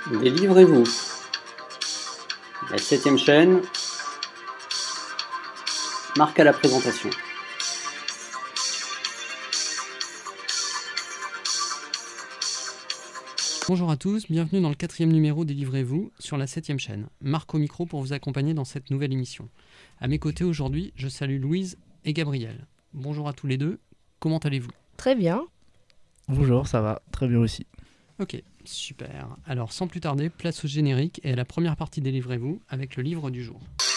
Délivrez-vous. La 7e chaîne. Marc à la présentation. Bonjour à tous, bienvenue dans le 4e numéro Délivrez-vous sur la 7e chaîne. Marc au micro pour vous accompagner dans cette nouvelle émission. À mes côtés aujourd'hui, je salue Louise et Gabriel. Bonjour à tous les deux, comment allez-vous ? Très bien. Bonjour, ça va, très bien aussi. Ok, super. Alors sans plus tarder, place au générique et à la première partie Délivrez-vous avec le livre du jour.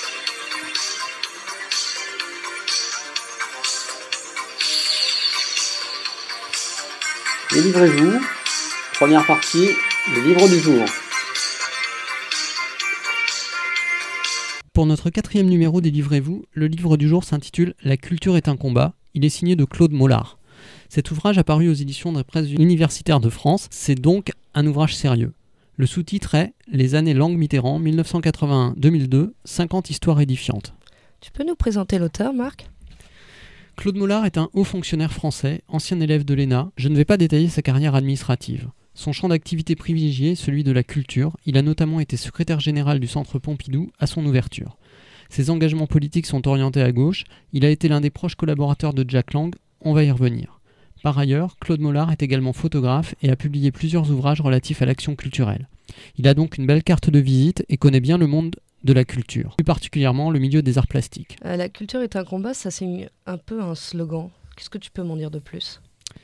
Délivrez-vous. Première partie, le livre du jour. Pour notre 4e numéro Délivrez-vous, le livre du jour s'intitule « La culture est un combat ». Il est signé de Claude Mollard. Cet ouvrage apparu aux éditions de la presse universitaire de France, c'est donc un ouvrage sérieux. Le sous-titre est « Les années Langue Mitterrand, 1981-2002, 50 histoires édifiantes ». Tu peux nous présenter l'auteur, Marc ? Claude Mollard est un haut fonctionnaire français, ancien élève de l'ENA. Je ne vais pas détailler sa carrière administrative. Son champ d'activité privilégié est celui de la culture. Il a notamment été secrétaire général du Centre Pompidou à son ouverture. Ses engagements politiques sont orientés à gauche. Il a été l'un des proches collaborateurs de Jack Lang. On va y revenir. Par ailleurs, Claude Mollard est également photographe et a publié plusieurs ouvrages relatifs à l'action culturelle. Il a donc une belle carte de visite et connaît bien le monde de la culture, plus particulièrement le milieu des arts plastiques. La culture est un combat, ça c'est un peu un slogan. Qu'est-ce que tu peux m'en dire de plus ?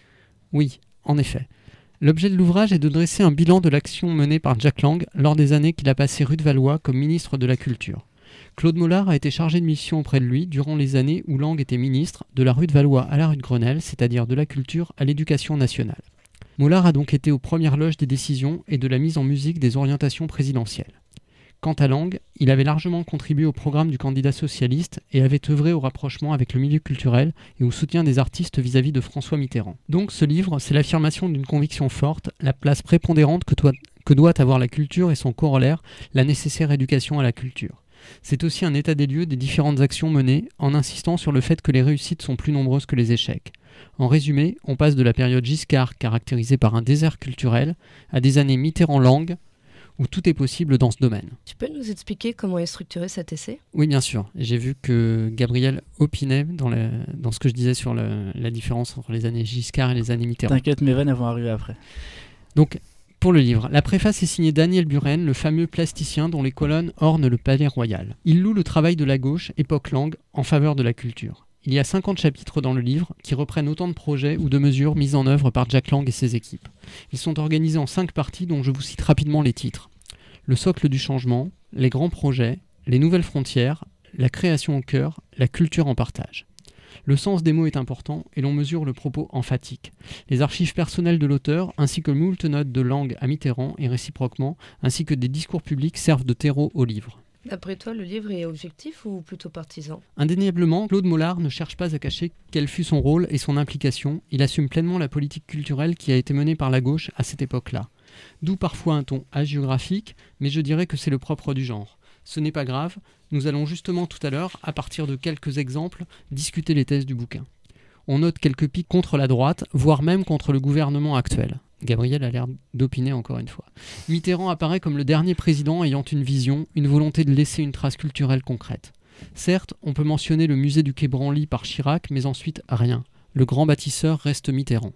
Oui, en effet. L'objet de l'ouvrage est de dresser un bilan de l'action menée par Jack Lang lors des années qu'il a passées rue de Valois comme ministre de la Culture. Claude Mollard a été chargé de mission auprès de lui durant les années où Lang était ministre, de la rue de Valois à la rue de Grenelle, c'est-à-dire de la culture à l'éducation nationale. Mollard a donc été aux premières loges des décisions et de la mise en musique des orientations présidentielles. Quant à Lang, il avait largement contribué au programme du candidat socialiste et avait œuvré au rapprochement avec le milieu culturel et au soutien des artistes vis-à-vis de François Mitterrand. Donc ce livre, c'est l'affirmation d'une conviction forte, la place prépondérante que doit avoir la culture et son corollaire, la nécessaire éducation à la culture. C'est aussi un état des lieux des différentes actions menées, en insistant sur le fait que les réussites sont plus nombreuses que les échecs. En résumé, on passe de la période Giscard, caractérisée par un désert culturel, à des années Mitterrand-Lang, où tout est possible dans ce domaine. Tu peux nous expliquer comment est structuré cet essai ? Oui, bien sûr. J'ai vu que Gabriel opinait dans ce que je disais sur la différence entre les années Giscard et les années Mitterrand. T'inquiète, mes vannes vont arriver après. Donc, pour le livre, la préface est signée Daniel Buren, le fameux plasticien dont les colonnes ornent le palais royal. Il loue le travail de la gauche, époque Lang, en faveur de la culture. Il y a 50 chapitres dans le livre qui reprennent autant de projets ou de mesures mises en œuvre par Jack Lang et ses équipes. Ils sont organisés en 5 parties dont je vous cite rapidement les titres. Le socle du changement, les grands projets, les nouvelles frontières, la création au cœur, la culture en partage. Le sens des mots est important et l'on mesure le propos emphatique. Les archives personnelles de l'auteur, ainsi que moult notes de Lang à Mitterrand et réciproquement, ainsi que des discours publics servent de terreau au livre. D'après toi, le livre est objectif ou plutôt partisan ? Indéniablement, Claude Mollard ne cherche pas à cacher quel fut son rôle et son implication. Il assume pleinement la politique culturelle qui a été menée par la gauche à cette époque-là. D'où parfois un ton hagiographique, mais je dirais que c'est le propre du genre. Ce n'est pas grave, nous allons justement tout à l'heure, à partir de quelques exemples, discuter les thèses du bouquin. On note quelques piques contre la droite, voire même contre le gouvernement actuel. Gabriel a l'air d'opiner encore une fois. Mitterrand apparaît comme le dernier président ayant une vision, une volonté de laisser une trace culturelle concrète. Certes, on peut mentionner le musée du Quai Branly par Chirac, mais ensuite rien. Le grand bâtisseur reste Mitterrand.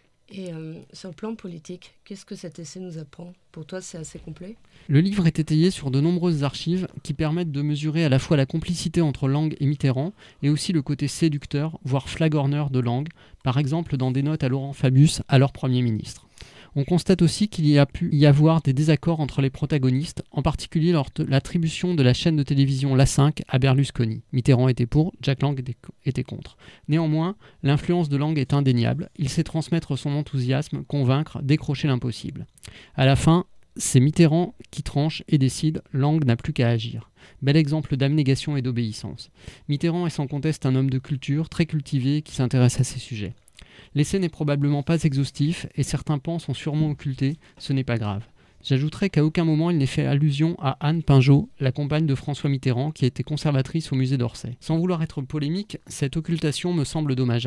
Et sur le plan politique, qu'est-ce que cet essai nous apprend ? Pour toi, c'est assez complet ? Le livre est étayé sur de nombreuses archives qui permettent de mesurer à la fois la complicité entre Lang et Mitterrand et aussi le côté séducteur, voire flagorneur de Lang, par exemple dans des notes à Laurent Fabius, alors Premier ministre. On constate aussi qu'il y a pu y avoir des désaccords entre les protagonistes, en particulier lors de l'attribution de la chaîne de télévision La 5 à Berlusconi. Mitterrand était pour, Jack Lang était contre. Néanmoins, l'influence de Lang est indéniable. Il sait transmettre son enthousiasme, convaincre, décrocher l'impossible. À la fin, c'est Mitterrand qui tranche et décide, Lang n'a plus qu'à agir. Bel exemple d'abnégation et d'obéissance. Mitterrand est sans conteste un homme de culture, très cultivé, qui s'intéresse à ces sujets. L'essai n'est probablement pas exhaustif et certains pans sont sûrement occultés, ce n'est pas grave. J'ajouterai qu'à aucun moment il n'est fait allusion à Anne Pinjot, la compagne de François Mitterrand qui était conservatrice au musée d'Orsay. Sans vouloir être polémique, cette occultation me semble dommageable.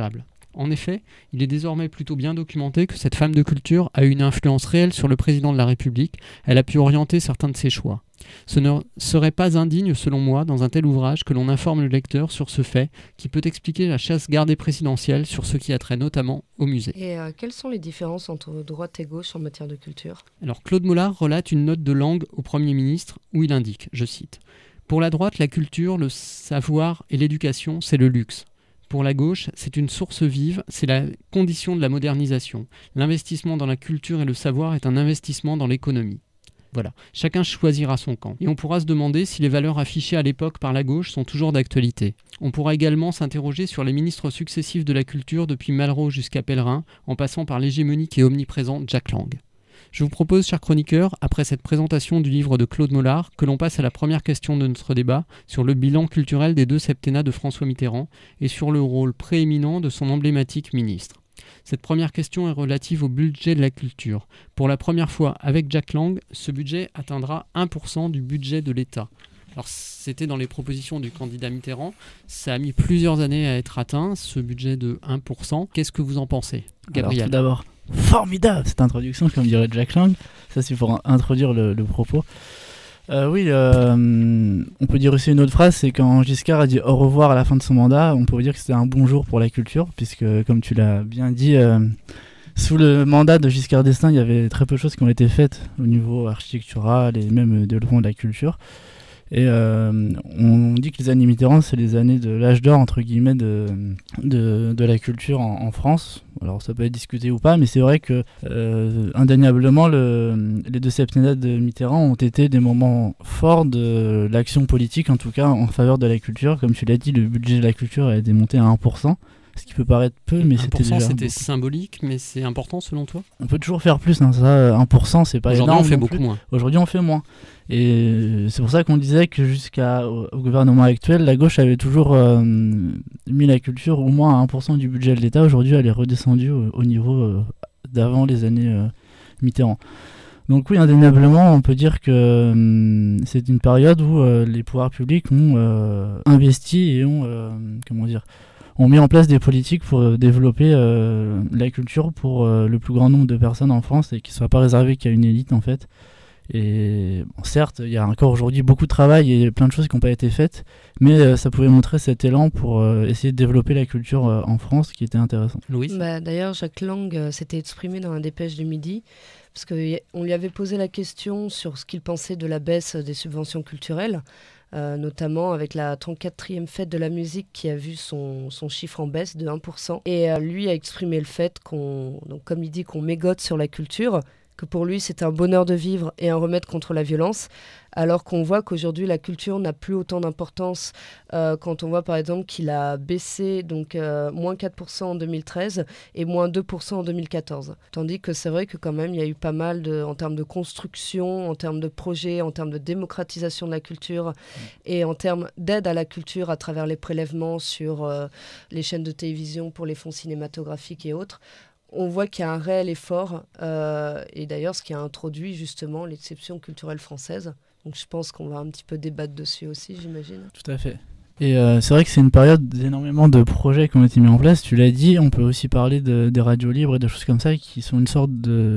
En effet, il est désormais plutôt bien documenté que cette femme de culture a eu une influence réelle sur le président de la République. Elle a pu orienter certains de ses choix. Ce ne serait pas indigne, selon moi, dans un tel ouvrage, que l'on informe le lecteur sur ce fait qui peut expliquer la chasse gardée présidentielle sur ce qui a trait notamment au musée. Et quelles sont les différences entre droite et gauche en matière de culture ? Alors Claude Mollard relate une note de langue au Premier ministre où il indique, je cite, « Pour la droite, la culture, le savoir et l'éducation, c'est le luxe. Pour la gauche, c'est une source vive, c'est la condition de la modernisation. L'investissement dans la culture et le savoir est un investissement dans l'économie. » Voilà, chacun choisira son camp. Et on pourra se demander si les valeurs affichées à l'époque par la gauche sont toujours d'actualité. On pourra également s'interroger sur les ministres successifs de la culture depuis Malraux jusqu'à Pellerin, en passant par l'hégémonique et omniprésent Jack Lang. Je vous propose, chers chroniqueurs, après cette présentation du livre de Claude Mollard, que l'on passe à la première question de notre débat sur le bilan culturel des 2 septennats de François Mitterrand et sur le rôle prééminent de son emblématique ministre. Cette première question est relative au budget de la culture. Pour la première fois, avec Jack Lang, ce budget atteindra 1% du budget de l'État. Alors, c'était dans les propositions du candidat Mitterrand. Ça a mis plusieurs années à être atteint, ce budget de 1%. Qu'est-ce que vous en pensez, Gabriel ? Alors, tout d'abord, formidable cette introduction, comme dirait Jack Lang. Ça, c'est pour introduire le propos. On peut dire aussi une autre phrase, c'est quand Giscard a dit au revoir à la fin de son mandat, on peut dire que c'était un bon jour pour la culture, puisque comme tu l'as bien dit, sous le mandat de Giscard d'Estaing, il y avait très peu de choses qui ont été faites au niveau architectural et même développement de la culture. Et on dit que les années Mitterrand, c'est les années de l'âge d'or, entre guillemets, de la culture en France. Alors ça peut être discuté ou pas, mais c'est vrai que indéniablement, les 2 septennats de Mitterrand ont été des moments forts de l'action politique, en tout cas en faveur de la culture. Comme tu l'as dit, le budget de la culture a été monté à 1%. Ce qui peut paraître peu, mais c'était déjà... 1%, c'était symbolique, mais c'est important selon toi ? On peut toujours faire plus, hein, ça, 1%, c'est pas énorme. Aujourd'hui, on fait non beaucoup plus. moins. Aujourd'hui, on fait moins. Et c'est pour ça qu'on disait que jusqu'au gouvernement actuel, la gauche avait toujours mis la culture au moins à 1% du budget de l'État. Aujourd'hui, elle est redescendue au niveau d'avant les années Mitterrand. Donc oui, indéniablement, on peut dire que c'est une période où les pouvoirs publics ont investi et ont mis en place des politiques pour développer la culture pour le plus grand nombre de personnes en France et qui ne soit pas réservé qu'à une élite en fait. Et bon, certes, il y a encore aujourd'hui beaucoup de travail et plein de choses qui n'ont pas été faites, mais ça pouvait montrer cet élan pour essayer de développer la culture en France qui était intéressant. Louise ? D'ailleurs, Jack Lang s'était exprimé dans la dépêche du Midi, parce qu'on lui avait posé la question sur ce qu'il pensait de la baisse des subventions culturelles, notamment avec la 34e fête de la musique qui a vu son chiffre en baisse de 1%. Et lui a exprimé le fait donc comme il dit, qu'on mégote sur la culture, que pour lui c'est un bonheur de vivre et un remède contre la violence, alors qu'on voit qu'aujourd'hui la culture n'a plus autant d'importance quand on voit par exemple qu'il a baissé donc moins 4% en 2013 et moins 2% en 2014. Tandis que c'est vrai que quand même il y a eu pas mal en termes de construction, en termes de projets, en termes de démocratisation de la culture et en termes d'aide à la culture à travers les prélèvements sur les chaînes de télévision pour les fonds cinématographiques et autres. On voit qu'il y a un réel effort, et d'ailleurs ce qui a introduit justement l'exception culturelle française. Donc je pense qu'on va un petit peu débattre dessus aussi, j'imagine. Tout à fait. Et c'est vrai que c'est une période d'énormément de projets qui ont été mis en place. Tu l'as dit, on peut aussi parler des radios libres et de choses comme ça qui sont une sorte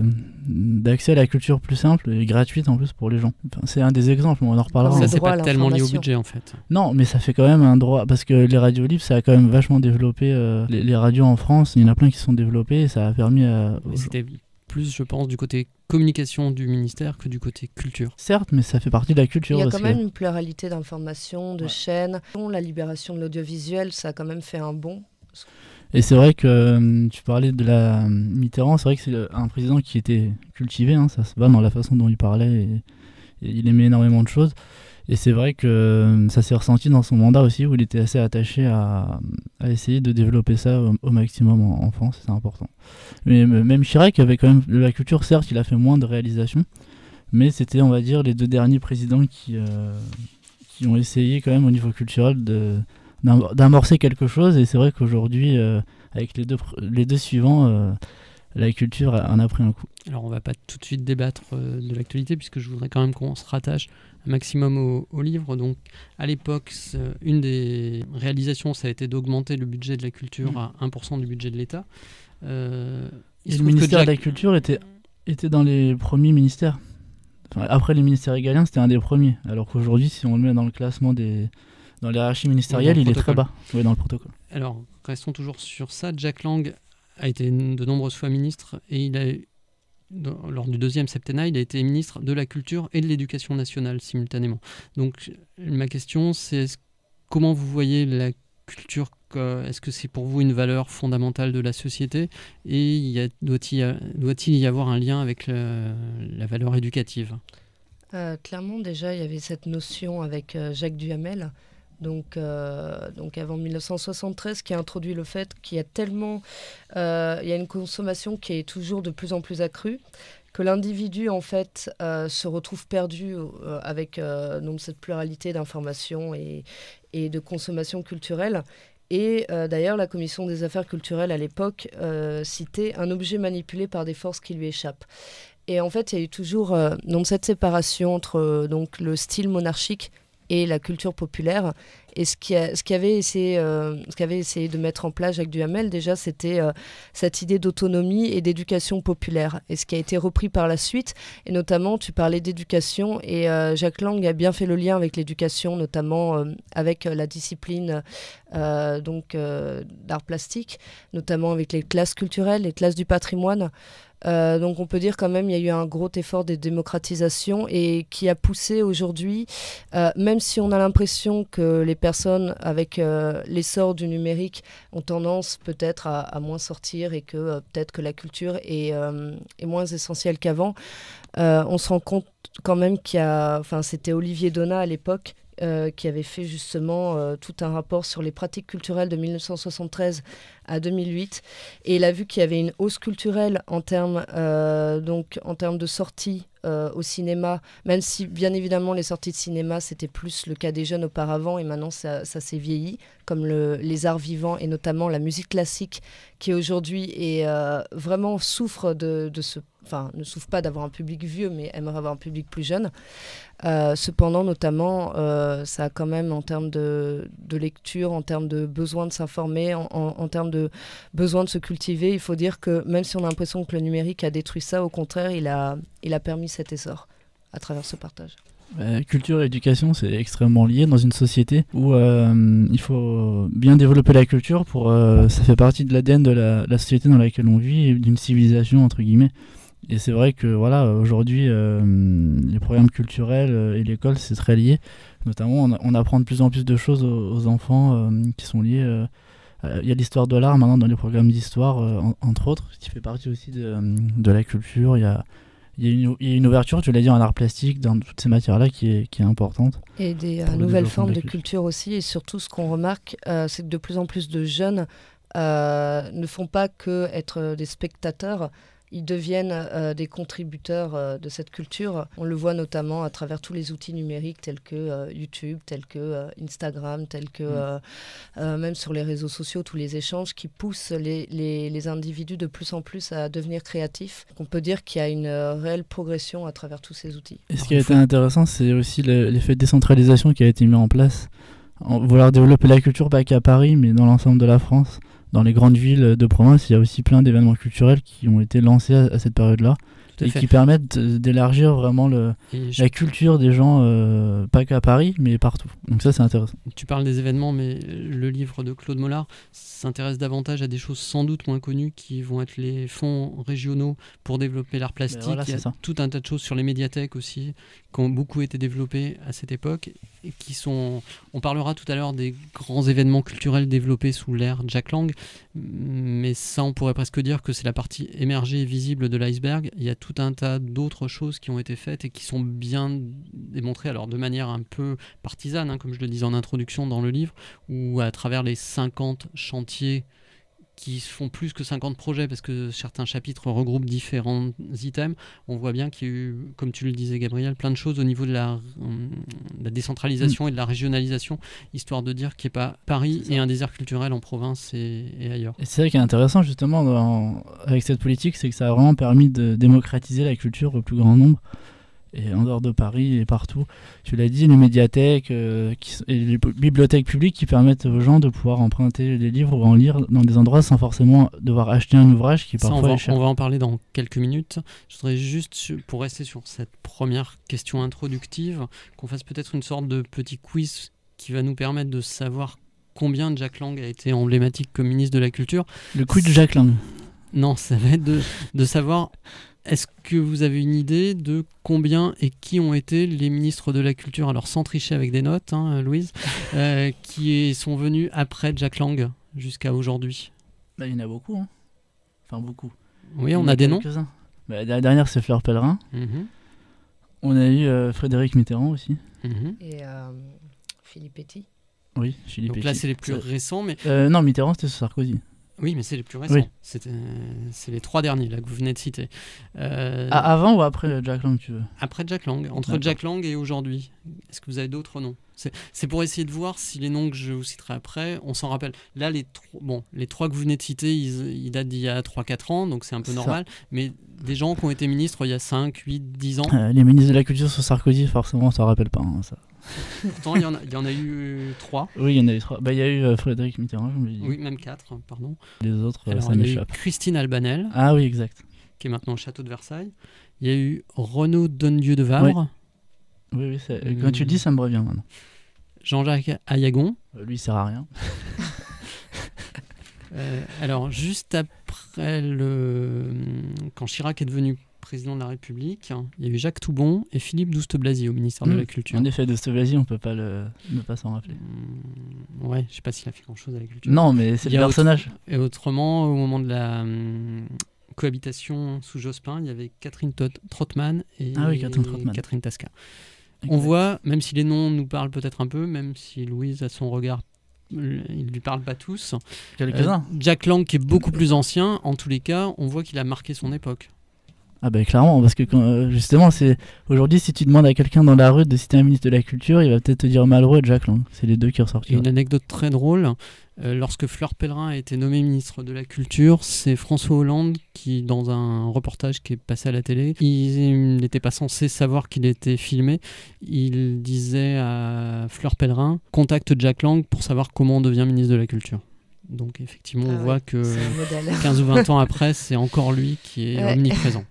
d'accès à la culture plus simple et gratuite en plus pour les gens. Enfin, c'est un des exemples, on en reparlera. Ça, c'est pas tellement lié au budget en fait. Non, mais ça fait quand même un droit, parce que les radios libres, ça a quand même vachement développé les radios en France. Il y en a plein qui se sont développées et ça a permis à... Mais c'était plus, je pense, du côté communication du ministère que du côté culture. Certes, mais ça fait partie de la culture aussi. Il y a quand même une pluralité d'informations, de chaînes. La libération de l'audiovisuel, ça a quand même fait un bond. Et c'est vrai que tu parlais de la Mitterrand, c'est vrai que c'est un président qui était cultivé, hein, ça se voit dans la façon dont il parlait et il aimait énormément de choses. Et c'est vrai que ça s'est ressenti dans son mandat aussi, où il était assez attaché à essayer de développer ça au maximum en France, c'est important. Mais même Chirac avait quand même de la culture, certes, il a fait moins de réalisations, mais c'était, on va dire, les 2 derniers présidents qui ont essayé quand même au niveau culturel d'amorcer quelque chose. Et c'est vrai qu'aujourd'hui, avec les deux suivants, la culture en a pris un coup. Alors on va pas tout de suite débattre de l'actualité puisque je voudrais quand même qu'on se rattache un maximum au livre. Donc à l'époque, une des réalisations, ça a été d'augmenter le budget de la culture à 1% du budget de l'État. Et le ministère de la Culture était dans les premiers ministères. Enfin, après les ministères régaliens, c'était un des premiers. Alors qu'aujourd'hui, si on le met dans le classement dans l'hierarchie ministérielle, il est très bas. Oui, dans le protocole. Alors, restons toujours sur ça. Jack Lang a été de nombreuses fois ministre et lors du deuxième septennat, il a été ministre de la Culture et de l'Éducation nationale simultanément. Donc, ma question, c'est comment vous voyez la culture? Est-ce que c'est pour vous une valeur fondamentale de la société? Et doit-il y avoir un lien avec la valeur éducative? Clairement, déjà, il y avait cette notion avec Jacques Duhamel, donc avant 1973, qui a introduit le fait qu'il y a tellement... il y a une consommation qui est toujours de plus en plus accrue, que l'individu, en fait, se retrouve perdu avec donc cette pluralité d'informations et de consommation culturelle. Et d'ailleurs, la Commission des affaires culturelles, à l'époque, citait un objet manipulé par des forces qui lui échappent. Et en fait, il y a eu toujours donc cette séparation entre donc, le style monarchique et la culture populaire. Et ce qu'avait essayé de mettre en place Jacques Duhamel, déjà, c'était cette idée d'autonomie et d'éducation populaire. Et ce qui a été repris par la suite, et notamment, tu parlais d'éducation, et Jack Lang a bien fait le lien avec l'éducation, notamment avec la discipline d'art plastique, notamment avec les classes culturelles, les classes du patrimoine. Donc on peut dire quand même il y a eu un gros effort de démocratisation et qui a poussé aujourd'hui, même si on a l'impression que les personnes avec l'essor du numérique ont tendance peut-être à moins sortir et que peut-être que la culture est moins essentielle qu'avant, on se rend compte quand même c'était Olivier Donat à l'époque qui avait fait justement tout un rapport sur les pratiques culturelles de 1973 à 2008. Et il a vu qu'il y avait une hausse culturelle en termes de sorties au cinéma, même si bien évidemment les sorties de cinéma c'était plus le cas des jeunes auparavant et maintenant ça s'est vieilli, comme les arts vivants et notamment la musique classique qui aujourd'hui vraiment souffre ne souffre pas d'avoir un public vieux mais aimerait avoir un public plus jeune. Cependant notamment ça a quand même en termes de lecture, en termes de besoin de s'informer, en termes de besoin de se cultiver, il faut dire que même si on a l'impression que le numérique a détruit ça, au contraire il a permis cet essor à travers ce partage. Culture et éducation, c'est extrêmement lié dans une société où il faut bien développer la culture ça fait partie de l'ADN de la société dans laquelle on vit et d'une civilisation entre guillemets. Et c'est vrai que voilà, aujourd'hui les programmes culturels et l'école c'est très lié. Notamment on apprend de plus en plus de choses aux enfants qui sont liées. Il y a l'histoire de l'art maintenant dans les programmes d'histoire entre autres, qui fait partie aussi de la culture. Il y a une ouverture, tu l'as dit, en art plastique, dans toutes ces matières-là qui est importante. Et des nouvelles formes de culture aussi. Et surtout, ce qu'on remarque, c'est que de plus en plus de jeunes ne font pas que être des spectateurs. Ils deviennent des contributeurs de cette culture. On le voit notamment à travers tous les outils numériques tels que YouTube, tels que Instagram, tels que même sur les réseaux sociaux, tous les échanges qui poussent les individus de plus en plus à devenir créatifs. On peut dire qu'il y a une réelle progression à travers tous ces outils. Et ce qui a été intéressant, c'est aussi l'effet de décentralisation qui a été mis en place. Vouloir développer la culture, pas qu'à Paris, mais dans l'ensemble de la France. Dans les grandes villes de province, il y a aussi plein d'événements culturels qui ont été lancés à cette période-là et qui permettent d'élargir vraiment la culture des gens, pas qu'à Paris, mais partout. Donc ça, c'est intéressant. Tu parles des événements, mais le livre de Claude Mollard s'intéresse davantage à des choses sans doute moins connues qui vont être les fonds régionaux pour développer l'art plastique. Voilà, il y a tout un tas de choses sur les médiathèques aussi qui ont beaucoup été développées à cette époque et qui sont... On parlera tout à l'heure des grands événements culturels développés sous l'ère Jack Lang, mais ça, on pourrait presque dire que c'est la partie émergée et visible de l'iceberg. Il y a tout un tas d'autres choses qui ont été faites et qui sont bien démontrées, alors de manière un peu partisane, comme je le disais en introduction dans le livre, ou à travers les 50 chantiers qui font plus que 50 projets parce que certains chapitres regroupent différents items, on voit bien qu'il y a eu, comme tu le disais Gabriel, plein de choses au niveau de la décentralisation et de la régionalisation, histoire de dire qu'il n'y ait pas Paris et un désert culturel en province et ailleurs. Et c'est ça qui est intéressant justement avec cette politique, c'est que ça a vraiment permis de démocratiser la culture au plus grand nombre. Et en dehors de Paris et partout, tu l'as dit, les médiathèques et les bibliothèques publiques qui permettent aux gens de pouvoir emprunter des livres ou en lire dans des endroits sans forcément devoir acheter un ouvrage qui parfois est cher. On va en parler dans quelques minutes. Je voudrais juste, pour rester sur cette première question introductive, qu'on fasse peut-être une sorte de petit quiz qui va nous permettre de savoir combien Jack Lang a été emblématique comme ministre de la Culture. Le quiz de Jack Lang. Non, ça va être de savoir... Est-ce que vous avez une idée de combien et qui ont été les ministres de la Culture, alors sans tricher avec des notes, hein, Louise, qui sont venus après Jack Lang jusqu'à aujourd'hui? Bah, il y en a beaucoup. Hein. Enfin, beaucoup. Oui, on a des noms. Bah, la dernière, c'est Fleur Pellerin. Mm-hmm. On a eu Frédéric Mitterrand aussi. Mm-hmm. Et Philippe Petit. Oui, Philippe Petit. Donc là, c'est les plus récents. Mais... non, Mitterrand, c'était sous Sarkozy. Oui, mais c'est les plus récents. Oui. C'est les 3 derniers là, que vous venez de citer. Avant ou après Jack Lang, tu veux? Après Jack Lang. Entre D'accord. Jack Lang et aujourd'hui, est-ce que vous avez d'autres noms? C'est pour essayer de voir si les noms que je vous citerai après, on s'en rappelle. Là, les 3 que vous venez de citer, ils datent d'il y a 3-4 ans, donc c'est un peu normal. Mais des gens qui ont été ministres il y a 5, 8, 10 ans. Les ministres de la Culture sous Sarkozy, forcément, on s'en rappelle pas. Hein, ça. Pourtant, il y en a eu 3. Oui, il y en a eu 3. Bah, il y a eu Frédéric Mitterrand, je me dis. Oui, même 4, pardon. Les autres, Alors, ça il y a eu m'échappe. Christine Albanel, Ah oui, exact. qui est maintenant au château de Versailles. Il y a eu Renaud Donnedieu de Vavre. Oui, quand tu le dis, ça me revient maintenant. Jean-Jacques Ayagon. Lui, il sert à rien. Alors, juste après quand Chirac est devenu président de la République, il y a eu Jacques Toubon et Philippe Douste-Blazy au ministère de la Culture. En effet, Douste-Blazy, on peut pas ne pas s'en rappeler. Ouais, je sais pas s'il a fait grand-chose à la culture. Non, mais c'est le personnage. Et autrement, au moment de la cohabitation sous Jospin, il y avait Catherine Trottmann et Catherine Tasca. On voit, même si les noms nous parlent peut-être un peu, même si Louise a son regard, ils ne lui parlent pas tous. Quelques-uns. Jack Lang, qui est beaucoup plus ancien, en tous les cas, on voit qu'il a marqué son époque. Ah ben clairement, parce que justement, aujourd'hui, si tu demandes à quelqu'un dans la rue de citer un ministre de la Culture, il va peut-être te dire Malraux et Jack Lang. C'est les deux qui ressortent. Et une anecdote très drôle, lorsque Fleur Pellerin a été nommée ministre de la Culture, c'est François Hollande qui, dans un reportage qui est passé à la télé, il n'était pas censé savoir qu'il était filmé. Il disait à Fleur Pellerin, contacte Jack Lang pour savoir comment on devient ministre de la Culture. Donc effectivement, on voit que 15 ou 20 ans après, c'est encore lui qui est omniprésent.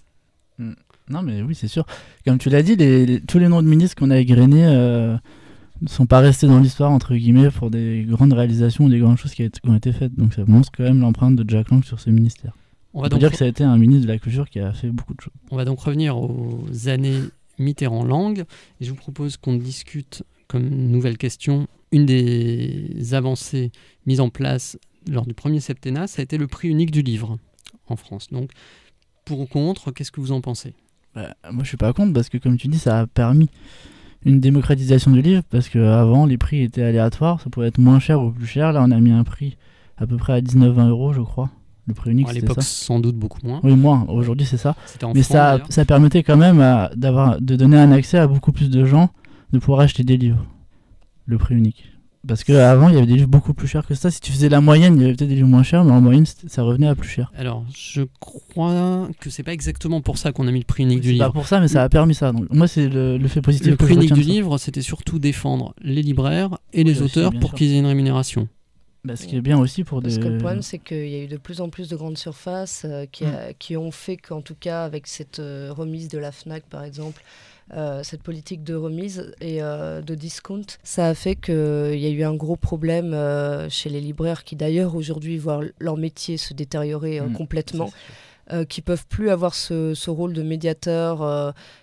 Non mais oui, c'est sûr. Comme tu l'as dit, tous les noms de ministres qu'on a égrenés ne sont pas restés dans l'histoire, entre guillemets, pour des grandes réalisations ou des grandes choses qui ont été faites. Donc ça montre quand même l'empreinte de Jack Lang sur ce ministère. On peut dire que ça a été un ministre de la Culture qui a fait beaucoup de choses. On va donc revenir aux années Mitterrand-Lang. Et je vous propose qu'on discute, comme nouvelle question, une des avancées mises en place lors du premier septennat, ça a été le prix unique du livre en France. Donc, pour ou contre, qu'est-ce que vous en pensez? Moi, je suis pas contre parce que, comme tu dis, ça a permis une démocratisation du livre parce qu'avant, les prix étaient aléatoires. Ça pouvait être moins cher ou plus cher. Là, on a mis un prix à peu près à 19-20 €, je crois. Le prix unique, c'était ça. À l'époque, sans doute beaucoup moins. Oui, moins. Aujourd'hui, c'est ça. Mais francs, ça permettait quand même de donner un accès à beaucoup plus de gens de pouvoir acheter des livres. Le prix unique. Parce qu'avant, il y avait des livres beaucoup plus chers que ça. Si tu faisais la moyenne, il y avait peut-être des livres moins chers, mais en moyenne, ça revenait à plus cher. Alors, je crois que c'est pas exactement pour ça qu'on a mis le prix unique du livre. C'est pas pour ça, mais ça a permis ça. Donc, moi, c'est le fait positif. Le prix unique du livre, c'était surtout défendre les libraires et les auteurs pour qu'ils aient une rémunération. Ce qui est bien aussi pour des... Parce que le problème, c'est qu'il y a eu de plus en plus de grandes surfaces qui ont fait qu'en tout cas, avec cette remise de la FNAC, par exemple, cette politique de remise et de discount, ça a fait qu'il y a eu un gros problème chez les libraires qui d'ailleurs aujourd'hui voient leur métier se détériorer complètement, qui peuvent plus avoir ce rôle de médiateur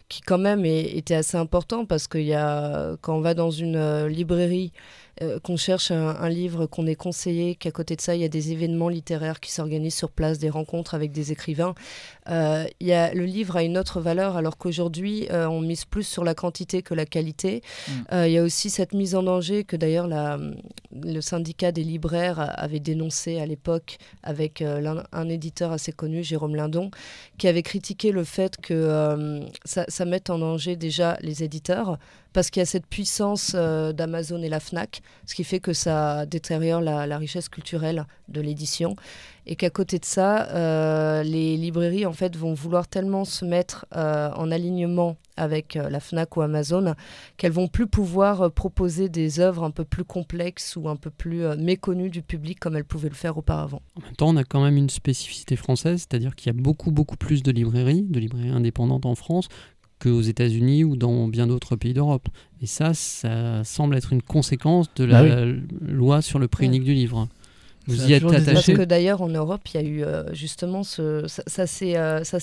qui quand même était assez important parce que quand on va dans une librairie, qu'on cherche un livre qu'on est conseillé, qu'à côté de ça, il y a des événements littéraires qui s'organisent sur place, des rencontres avec des écrivains. Le livre a une autre valeur, alors qu'aujourd'hui, on mise plus sur la quantité que la qualité. Il y a aussi cette mise en danger que d'ailleurs le syndicat des libraires avait dénoncé à l'époque avec un éditeur assez connu, Jérôme Lindon, qui avait critiqué le fait que ça mette en danger déjà les éditeurs, parce qu'il y a cette puissance d'Amazon et la Fnac, ce qui fait que ça détériore la richesse culturelle de l'édition. Et qu'à côté de ça, les librairies en fait, vont vouloir tellement se mettre en alignement avec la Fnac ou Amazon qu'elles vont plus pouvoir proposer des œuvres un peu plus complexes ou un peu plus méconnues du public comme elles pouvaient le faire auparavant. En même temps, on a quand même une spécificité française, c'est-à-dire qu'il y a beaucoup plus de librairies indépendantes en France qu'aux États-Unis ou dans bien d'autres pays d'Europe. Et ça semble être une conséquence de la loi sur le prix unique du livre. Vous y êtes attaché ? Parce que d'ailleurs en Europe, il y a eu justement ça s'est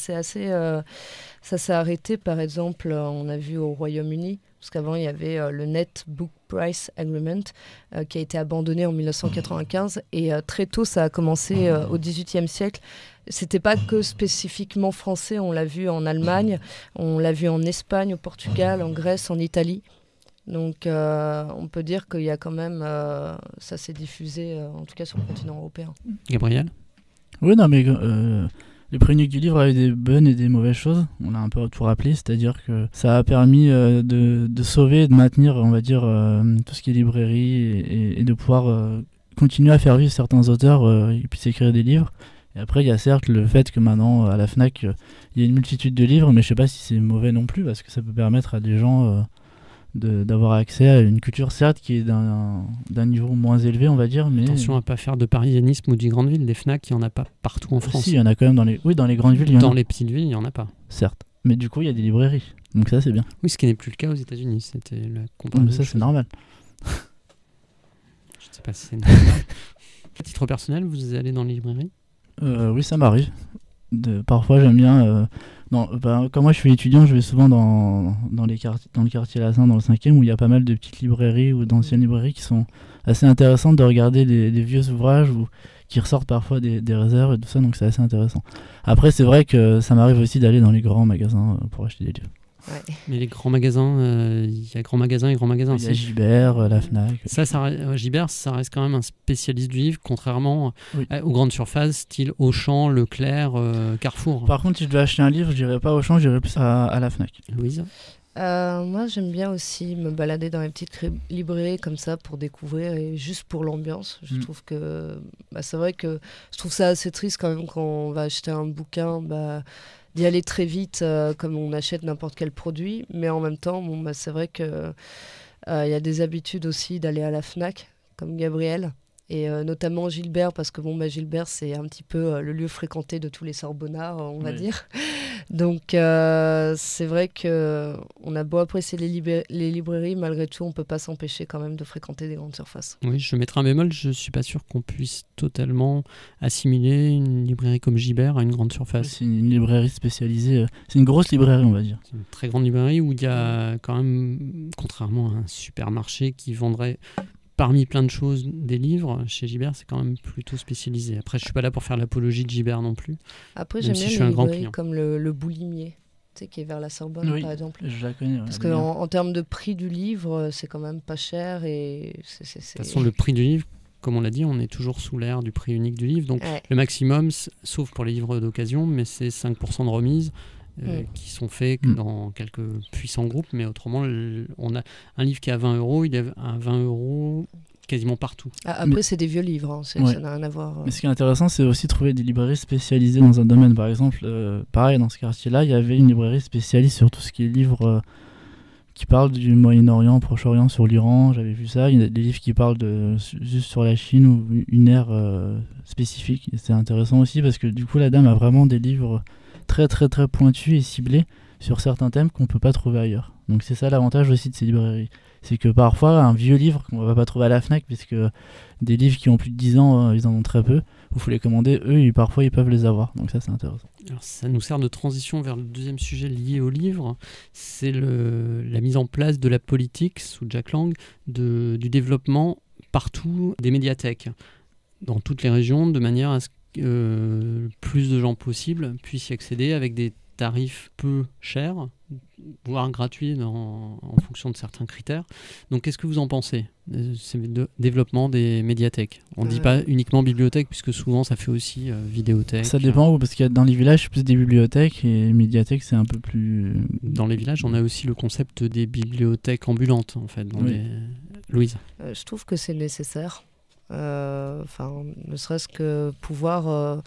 arrêté. Par exemple, on a vu au Royaume-Uni, parce qu'avant il y avait le Net Book Price Agreement qui a été abandonné en 1995 et très tôt ça a commencé au XVIIIe siècle. C'était pas que spécifiquement français, on l'a vu en Allemagne, on l'a vu en Espagne, au Portugal, en Grèce, en Italie. Donc on peut dire qu'il y a quand même, ça s'est diffusé en tout cas sur le continent européen. Gabriel ? Oui, non mais le prix unique du livre a eu des bonnes et des mauvaises choses, on a un peu tout rappelé, c'est-à-dire que ça a permis de sauver et de maintenir, on va dire, tout ce qui est librairie et de pouvoir continuer à faire vivre certains auteurs qui puissent écrire des livres. Et après, il y a certes le fait que maintenant, à la Fnac, il y a une multitude de livres, mais je ne sais pas si c'est mauvais non plus, parce que ça peut permettre à des gens d'avoir accès à une culture, certes, qui est d'un niveau moins élevé, on va dire. Mais attention à ne pas faire de parisianisme ou des grandes villes. Des Fnac, il n'y en a pas partout en France. Si, il y en a quand même dans les grandes villes. Dans les petites villes, il n'y en a pas. Certes. Mais du coup, il y a des librairies. Donc ça, c'est bien. Oui, ce qui n'est plus le cas aux États-Unis. C'était la comparaison. Mais ça, c'est normal. Je ne sais pas si c'est normal. À titre personnel, vous allez dans les librairies ? Oui, ça m'arrive. Parfois, j'aime bien. Quand moi je suis étudiant, je vais souvent dans le quartier Lassin, dans le 5e, où il y a pas mal de petites librairies ou d'anciennes librairies qui sont assez intéressantes de regarder des vieux ouvrages ou qui ressortent parfois des réserves et tout ça, donc c'est assez intéressant. Après, c'est vrai que ça m'arrive aussi d'aller dans les grands magasins pour acheter des livres. Ouais. Mais les grands magasins, il y a grands magasins et grands magasins. Il y a Gibert, la Fnac. Gibert, ça reste quand même un spécialiste du livre, contrairement aux grandes surfaces, style Auchan, Leclerc, Carrefour. Par contre, si je devais acheter un livre, je dirais pas Auchan, je dirais plus à la Fnac. Louise ? Moi, j'aime bien aussi me balader dans les petites librairies comme ça pour découvrir et juste pour l'ambiance. Je trouve que c'est vrai que je trouve ça assez triste quand même quand on va acheter un bouquin. D'y aller très vite comme on achète n'importe quel produit, mais en même temps c'est vrai que y a des habitudes aussi d'aller à la Fnac comme Gabriel et notamment Gilbert, parce que Gilbert c'est un petit peu le lieu fréquenté de tous les Sorbonnards, on va dire. Donc c'est vrai que on a beau apprécier les librairies, malgré tout on peut pas s'empêcher quand même de fréquenter des grandes surfaces. Oui, je mettrai un bémol, je suis pas sûr qu'on puisse totalement assimiler une librairie comme Gibert à une grande surface. C'est une librairie spécialisée, c'est une grosse librairie, on va dire. C'est une très grande librairie où il y a quand même, contrairement à un supermarché qui vendrait parmi plein de choses des livres, chez Gibert c'est quand même plutôt spécialisé. Après je suis pas là pour faire l'apologie de Gibert non plus. Après j'aime bien les librairies comme le Boulimier, qui est vers la Sorbonne par exemple. Je la connais. Parce qu'en termes de prix du livre, c'est quand même pas cher. Et de toute façon le prix du livre, comme on l'a dit, on est toujours sous l'ère du prix unique du livre. Donc le maximum, sauf pour les livres d'occasion, mais c'est 5% de remise. Qui sont faits dans quelques puissants groupes, mais autrement on a un livre qui est à 20 €, il est à 20 € quasiment partout. Après c'est des vieux livres, ça n'a rien à voir. Mais ce qui est intéressant, c'est aussi trouver des librairies spécialisées dans un domaine. Par exemple, pareil, dans ce quartier-là, il y avait une librairie spécialiste sur tout ce qui est livres qui parlent du Moyen-Orient, Proche-Orient, sur l'Iran, j'avais vu ça. Il y a des livres qui parlent juste sur la Chine ou une ère spécifique. Et c'est intéressant aussi parce que du coup la dame a vraiment des livres très très très pointu et ciblé sur certains thèmes qu'on peut pas trouver ailleurs. Donc c'est ça l'avantage aussi de ces librairies. C'est que parfois, un vieux livre qu'on va pas trouver à la Fnac, puisque des livres qui ont plus de 10 ans, ils en ont très peu, il faut les commander, eux, parfois ils peuvent les avoir. Donc ça, c'est intéressant. Alors, ça nous sert de transition vers le deuxième sujet lié au livre, c'est la mise en place de la politique, sous Jack Lang, du développement partout des médiathèques, dans toutes les régions, de manière à ce que plus de gens possible puissent y accéder avec des tarifs peu chers, voire gratuits en fonction de certains critères. Donc qu'est-ce que vous en pensez, ce développement des médiathèques? On ne dit pas uniquement bibliothèque, puisque souvent ça fait aussi vidéothèque. Ça dépend, parce qu'il y a dans les villages plus des bibliothèques, et médiathèques c'est un peu plus... Dans les villages, on a aussi le concept des bibliothèques ambulantes, en fait. Louise? Je trouve que c'est nécessaire. Ne serait-ce que pouvoir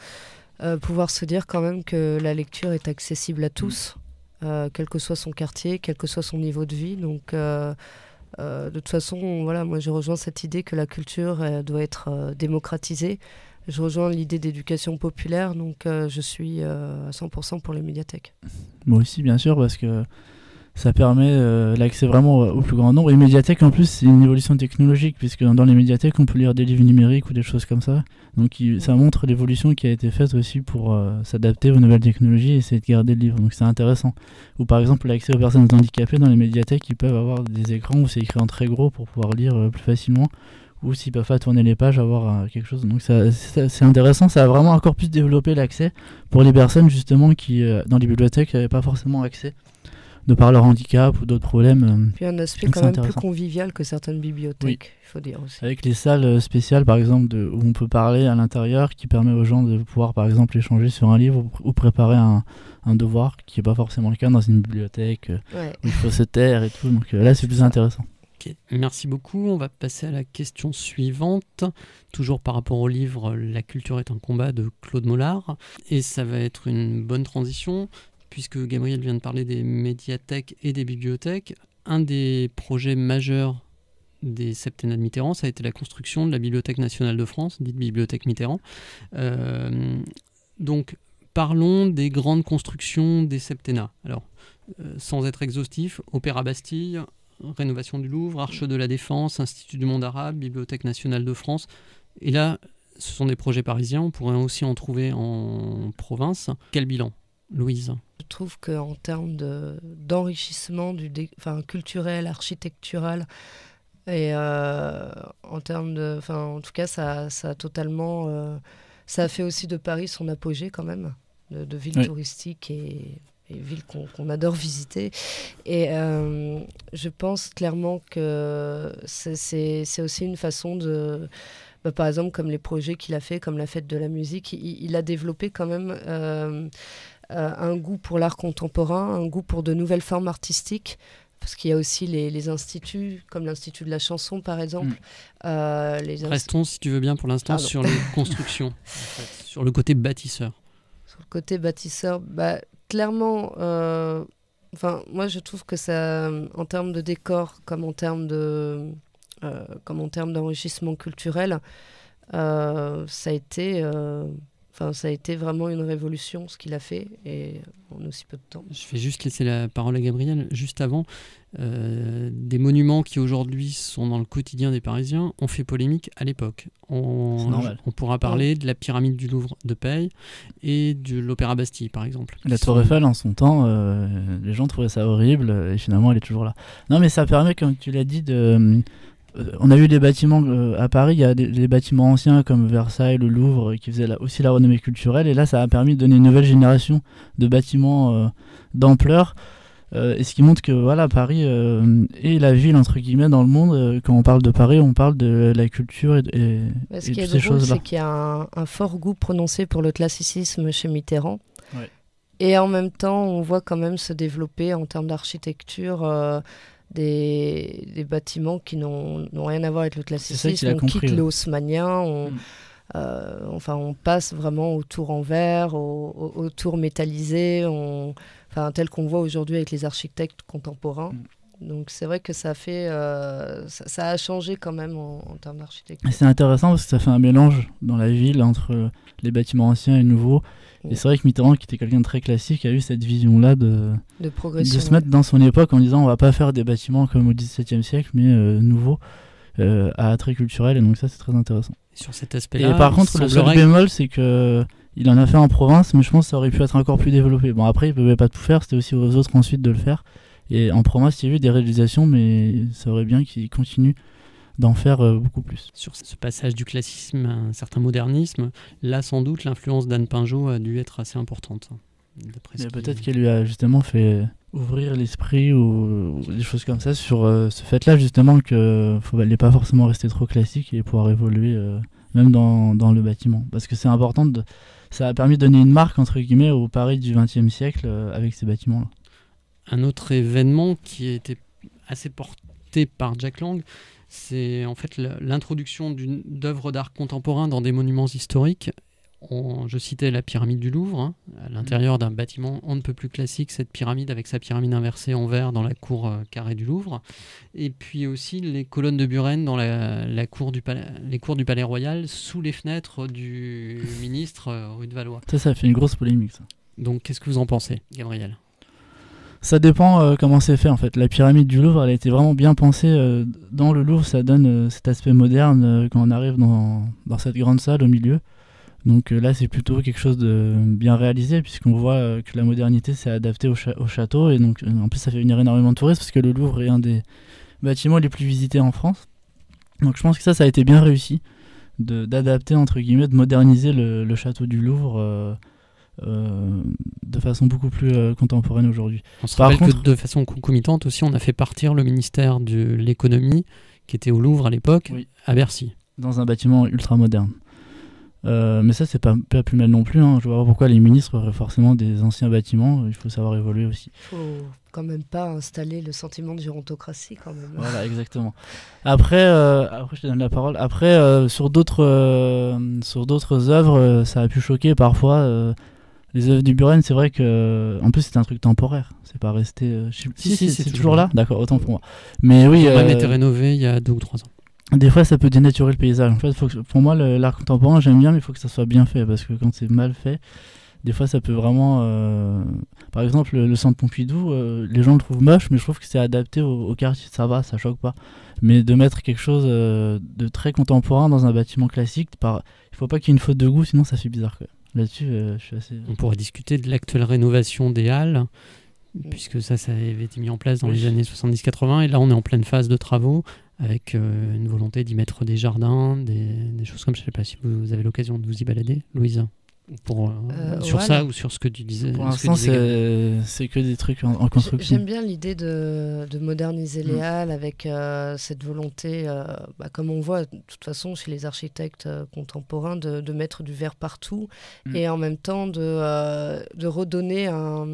se dire quand même que la lecture est accessible à tous, quel que soit son quartier, quel que soit son niveau de vie. Donc, de toute façon, voilà, moi je rejoins cette idée que la culture doit être démocratisée. Je rejoins l'idée d'éducation populaire, donc je suis à 100% pour les médiathèques. Moi aussi, bien sûr, parce que ça permet l'accès vraiment au plus grand nombre. Et les médiathèques, en plus, c'est une évolution technologique, puisque dans les médiathèques, on peut lire des livres numériques ou des choses comme ça. Donc ça montre l'évolution qui a été faite aussi pour s'adapter aux nouvelles technologies et essayer de garder le livre. Donc c'est intéressant. Ou par exemple, l'accès aux personnes handicapées dans les médiathèques, ils peuvent avoir des écrans où c'est écrit en très gros pour pouvoir lire plus facilement. Ou s'ils peuvent pas tourner les pages, avoir quelque chose. Donc c'est intéressant, ça a vraiment encore plus développé l'accès pour les personnes justement qui, dans les bibliothèques, n'avaient pas forcément accès, de par leur handicap ou d'autres problèmes. Puis un aspect quand même plus convivial que certaines bibliothèques, il faut dire aussi. Avec les salles spéciales, par exemple, où on peut parler à l'intérieur, qui permet aux gens de pouvoir, par exemple, échanger sur un livre ou préparer un devoir, qui n'est pas forcément le cas dans une bibliothèque, où il faut se taire et tout. Donc là, c'est plus intéressant. Okay. Merci beaucoup. On va passer à la question suivante. Toujours par rapport au livre « La culture est un combat » de Claude Mollart. Et ça va être une bonne transition, puisque Gabriel vient de parler des médiathèques et des bibliothèques. Un des projets majeurs des septennats de Mitterrand, ça a été la construction de la Bibliothèque nationale de France, dite Bibliothèque Mitterrand. Donc, parlons des grandes constructions des septennats. Alors, sans être exhaustif, Opéra Bastille, rénovation du Louvre, Arche de la Défense, Institut du monde arabe, Bibliothèque nationale de France. Et là, ce sont des projets parisiens, on pourrait aussi en trouver en province. Quel bilan, Louise? Je trouve qu'en termes d'enrichissement culturel, architectural, et en termes en tout cas, ça a totalement... ça a fait aussi de Paris son apogée quand même, de ville touristique et ville qu'on adore visiter. Et je pense clairement que c'est aussi une façon de... par exemple, comme les projets qu'il a fait, comme la fête de la musique, il a développé quand même... un goût pour l'art contemporain, un goût pour de nouvelles formes artistiques, parce qu'il y a aussi les instituts, comme l'Institut de la chanson par exemple. Restons, si tu veux bien, pour l'instant sur les constructions, en fait, sur le côté bâtisseur. Sur le côté bâtisseur, clairement, moi je trouve que ça, en termes de décor, comme en termes d'enrichissement culturel, ça a été vraiment une révolution ce qu'il a fait, et en aussi peu de temps. Je vais juste laisser la parole à Gabriel. Juste avant, des monuments qui aujourd'hui sont dans le quotidien des Parisiens ont fait polémique à l'époque. On pourra parler de la pyramide du Louvre de Paye et de l'Opéra Bastille, par exemple. La Tour Eiffel, en son temps, les gens trouvaient ça horrible, et finalement elle est toujours là. Non, mais ça permet, comme tu l'as dit, on a eu des bâtiments à Paris, il y a des bâtiments anciens comme Versailles, le Louvre, qui faisaient aussi la renommée culturelle, et là ça a permis de donner une nouvelle génération de bâtiments d'ampleur, et ce qui montre que voilà, Paris est la ville entre guillemets dans le monde. Quand on parle de Paris, on parle de la culture et toutes ces choses-là. C'est qu'il y a un fort goût prononcé pour le classicisme chez Mitterrand, et en même temps on voit quand même se développer en termes d'architecture des bâtiments qui n'ont rien à voir avec le classicisme. On quitte le haussmannien, on passe vraiment aux tours en verre, aux tours métallisées, tel qu'on voit aujourd'hui avec les architectes contemporains. Donc c'est vrai que ça a changé quand même en termes d'architecture. Et c'est intéressant parce que ça fait un mélange dans la ville entre les bâtiments anciens et nouveaux. Et c'est vrai que Mitterrand, qui était quelqu'un de très classique, a eu cette vision-là de se mettre dans son époque en disant on va pas faire des bâtiments comme au XVIIe siècle, mais nouveaux, à attrait culturel. Et donc ça, c'est très intéressant. Et sur cet aspect-là, et par contre, le seul bémol, c'est que il en a fait en province, mais je pense que ça aurait pu être encore plus développé. Bon, après, il pouvait pas tout faire, c'était aussi aux autres ensuite de le faire. Et en province, il y a eu des réalisations, mais ça aurait bien qu'il continue d'en faire beaucoup plus. Sur ce passage du classisme à un certain modernisme, là, sans doute, l'influence d'Anne Pinjot a dû être assez importante. Peut-être qu'elle lui a justement fait ouvrir l'esprit ou des choses comme ça sur ce fait-là, justement, qu'il ne fallait pas forcément rester trop classique et pouvoir évoluer même dans le bâtiment. Parce que c'est important, ça a permis de donner une marque, entre guillemets, au Paris du XXe siècle avec ces bâtiments-là. Un autre événement qui a été assez porté par Jack Lang, c'est en fait l'introduction d'œuvres d'art contemporain dans des monuments historiques. Je citais la pyramide du Louvre, à l'intérieur d'un bâtiment on ne peut plus classique, cette pyramide avec sa pyramide inversée en verre dans la cour carrée du Louvre. Et puis aussi les colonnes de Buren dans les cours du Palais Royal, sous les fenêtres du ministre rue de Valois. Ça fait une grosse polémique, ça. Donc qu'est-ce que vous en pensez, Gabriel ? Ça dépend comment c'est fait en fait. La pyramide du Louvre, elle a été vraiment bien pensée. Dans le Louvre, ça donne cet aspect moderne quand on arrive dans cette grande salle au milieu. Donc là, c'est plutôt quelque chose de bien réalisé puisqu'on voit que la modernité s'est adaptée au château. Et donc, en plus, ça fait venir énormément de touristes parce que le Louvre est un des bâtiments les plus visités en France. Donc je pense que ça a été bien réussi d'adapter, entre guillemets, de moderniser le château du Louvre de façon beaucoup plus contemporaine aujourd'hui. On se rappelle que de façon concomitante aussi, on a fait partir le ministère de l'économie qui était au Louvre à l'époque, oui, à Bercy. Dans un bâtiment ultra moderne. Mais ça, c'est pas plus mal non plus. Hein. Je vois pas pourquoi les ministres auraient forcément des anciens bâtiments. Il faut savoir évoluer aussi. Il faut quand même pas installer le sentiment de gérontocratie quand même. Voilà, exactement. Après, je te donne la parole. Après, sur d'autres œuvres, ça a pu choquer parfois. Les œuvres du Buren, c'est vrai que, en plus, c'est un truc temporaire. C'est pas resté. Si, c'est toujours là. D'accord, autant pour moi. Mais oui. Le Buren a été rénové il y a 2 ou 3 ans. Des fois, ça peut dénaturer le paysage. En fait, pour moi, l'art contemporain, j'aime bien, mais il faut que ça soit bien fait. Parce que quand c'est mal fait, des fois, ça peut vraiment... Par exemple, le centre Pompidou, les gens le trouvent moche, mais je trouve que c'est adapté au quartier. Ça va, ça choque pas. Mais de mettre quelque chose de très contemporain dans un bâtiment classique, il faut pas qu'il y ait une faute de goût, sinon ça fait bizarre. Quoi. Là-dessus, je suis assez... On pourrait discuter de l'actuelle rénovation des Halles, puisque ça avait été mis en place dans les années 70-80. Et là, on est en pleine phase de travaux, avec une volonté d'y mettre des jardins, des choses comme ça. Je ne sais pas si vous avez l'occasion de vous y balader, Louise, sur ça ou sur ce que tu disais. Pour l'instant, c'est que des trucs en construction. J'aime bien l'idée de moderniser les halles avec cette volonté, comme on voit de toute façon chez les architectes contemporains, de mettre du vert partout et en même temps de redonner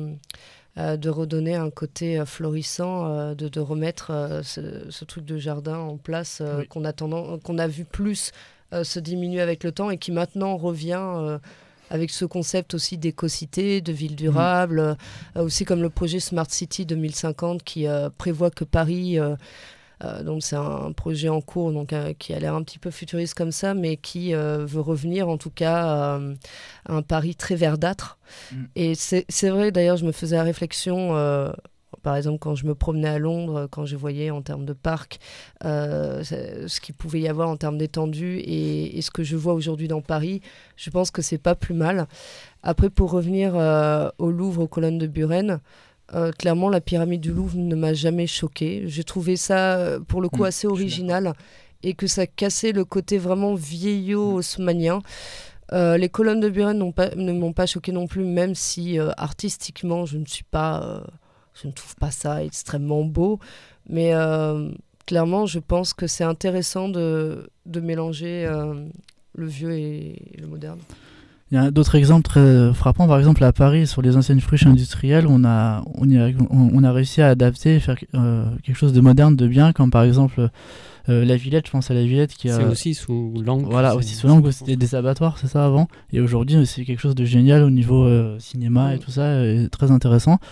un côté florissant, de remettre ce truc de jardin en place qu'on a vu plus se diminuer avec le temps et qui maintenant revient avec ce concept aussi d'écocité, de ville durable, aussi comme le projet Smart City 2050 qui prévoit que Paris... donc c'est un projet en cours qui a l'air un petit peu futuriste comme ça, mais qui veut revenir en tout cas à un Paris très verdâtre. Et c'est vrai, d'ailleurs, je me faisais la réflexion, par exemple quand je me promenais à Londres, quand je voyais en termes de parcs ce qu'il pouvait y avoir en termes d'étendue et ce que je vois aujourd'hui dans Paris, je pense que c'est pas plus mal. Après, pour revenir au Louvre, aux colonnes de Buren, clairement, la pyramide du Louvre ne m'a jamais choquée. J'ai trouvé ça, pour le coup, assez original et que ça cassait le côté vraiment vieillot haussmannien. Les colonnes de Buren ne m'ont pas choquée non plus, même si artistiquement, je ne trouve pas ça extrêmement beau. Mais clairement, je pense que c'est intéressant de mélanger le vieux et le moderne. Il y a d'autres exemples très frappants. Par exemple, à Paris, sur les anciennes friches industrielles, on a réussi à adapter, faire quelque chose de moderne, de bien, comme par exemple la Villette. Je pense à la Villette qui a... C'est aussi sous l'angle. Voilà, aussi sous l'angle, c'était des abattoirs, c'est ça avant. Et aujourd'hui, c'est quelque chose de génial au niveau cinéma et tout ça, et très intéressant.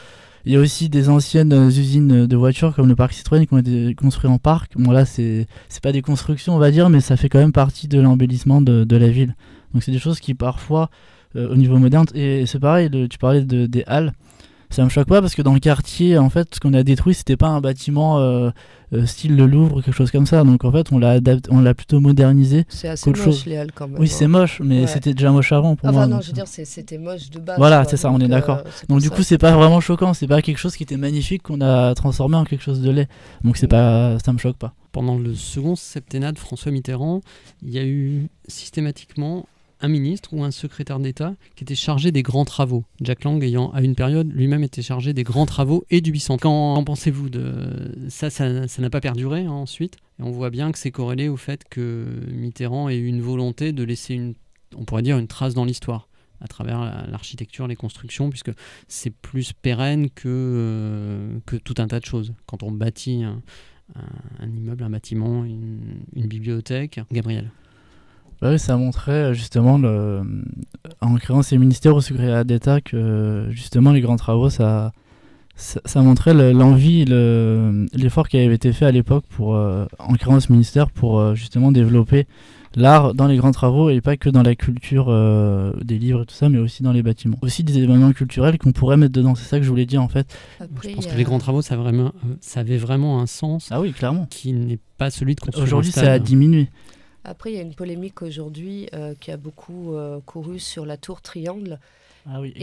Il y a aussi des anciennes usines de voitures comme le parc Citroën qui ont été construites en parc. Bon là c'est pas des constructions on va dire, mais ça fait quand même partie de l'embellissement de la ville. Donc c'est des choses qui parfois au niveau moderne, et c'est pareil, tu parlais des halles. Ça me choque pas parce que dans le quartier, en fait, ce qu'on a détruit, c'était pas un bâtiment style le Louvre ou quelque chose comme ça. Donc en fait, on l'a plutôt modernisé. C'est assez moche les halles quand même. Oui, c'est moche, mais c'était déjà moche avant pour moi. Enfin non, donc, je veux dire, c'était moche de base. Voilà, quoi. c'est ça, on est d'accord. Donc du coup, c'est pas vraiment choquant. C'est pas quelque chose qui était magnifique qu'on a transformé en quelque chose de laid. Donc c'est pas, ça me choque pas. Pendant le second septennat de François Mitterrand, il y a eu systématiquement un ministre ou un secrétaire d'État qui était chargé des grands travaux. Jack Lang ayant à une période lui-même été chargé des grands travaux et du bicentenaire. Qu'en pensez-vous de ça? Ça n'a pas perduré ensuite, et on voit bien que c'est corrélé au fait que Mitterrand ait eu une volonté de laisser on pourrait dire une trace dans l'histoire à travers l'architecture, les constructions, puisque c'est plus pérenne que tout un tas de choses. Quand on bâtit un immeuble, un bâtiment, une bibliothèque. Gabriel. Bah oui, ça montrait justement, en créant ces ministères ou secrétaires d'État, que justement les grands travaux, ça montrait l'envie, l'effort qui avait été fait à l'époque en créant ce ministère pour justement développer l'art dans les grands travaux et pas que dans la culture des livres et tout ça, mais aussi dans les bâtiments. Aussi des événements culturels qu'on pourrait mettre dedans, c'est ça que je voulais dire en fait. Après, je pense que les grands travaux, ça avait vraiment un sens. Ah oui, clairement. Qui n'est pas celui de construire aujourd'hui, un stade. Ça a diminué. Après, il y a une polémique aujourd'hui qui a beaucoup couru sur la tour Triangle. Ah oui,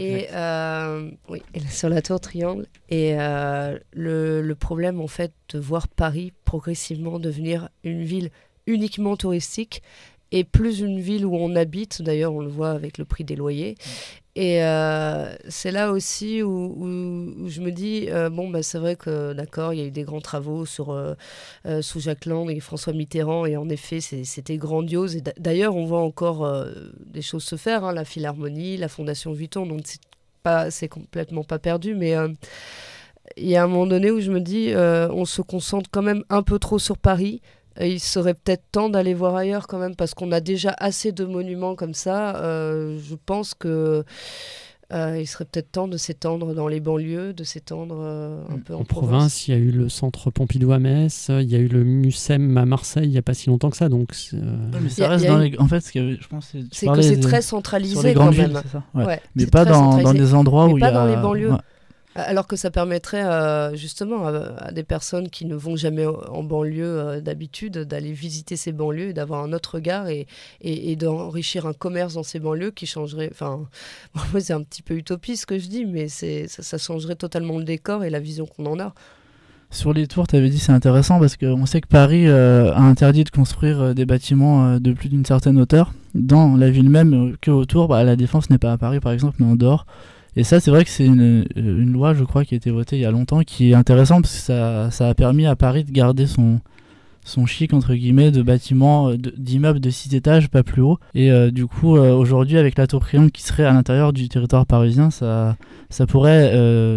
sur la tour Triangle. Et le problème, en fait, de voir Paris progressivement devenir une ville uniquement touristique et plus une ville où on habite. D'ailleurs, on le voit avec le prix des loyers. Et c'est là aussi où je me dis, c'est vrai que d'accord, il y a eu des grands travaux sous Jack Lang et François Mitterrand, et en effet, c'était grandiose. Et d'ailleurs, on voit encore des choses se faire, hein, la Philharmonie, la Fondation Vuitton, donc c'est complètement pas perdu, mais il y a un moment donné où je me dis, on se concentre quand même un peu trop sur Paris. Il serait peut-être temps d'aller voir ailleurs quand même, parce qu'on a déjà assez de monuments comme ça. Je pense que il serait peut-être temps de s'étendre dans les banlieues, de s'étendre un peu en province. Il y a eu le centre Pompidou à Metz, il y a eu le Mucem à Marseille il n'y a pas si longtemps que ça. Donc mais ça reste dans les... En fait, je pense c'est que c'est très centralisé sur les grandes quand même. Villes, c'est ça. Ouais. Mais c'est pas dans des endroits où il y a... pas dans les banlieues. Ouais. Alors que ça permettrait justement à des personnes qui ne vont jamais en banlieue d'habitude d'aller visiter ces banlieues, d'avoir un autre regard et d'enrichir un commerce dans ces banlieues qui changerait... Enfin, moi c'est un petit peu utopiste ce que je dis, mais ça changerait totalement le décor et la vision qu'on en a. Sur les tours, tu avais dit c'est intéressant parce qu'on sait que Paris a interdit de construire des bâtiments de plus d'une certaine hauteur dans la ville même, que autour. La Défense n'est pas à Paris par exemple, mais en dehors. Et ça, c'est vrai que c'est une loi, je crois, qui a été votée il y a longtemps, qui est intéressante parce que ça a permis à Paris de garder son chic, entre guillemets, de bâtiments, d'immeubles de 6 étages, pas plus haut. Et du coup, aujourd'hui, avec la tour Triangle qui serait à l'intérieur du territoire parisien, ça pourrait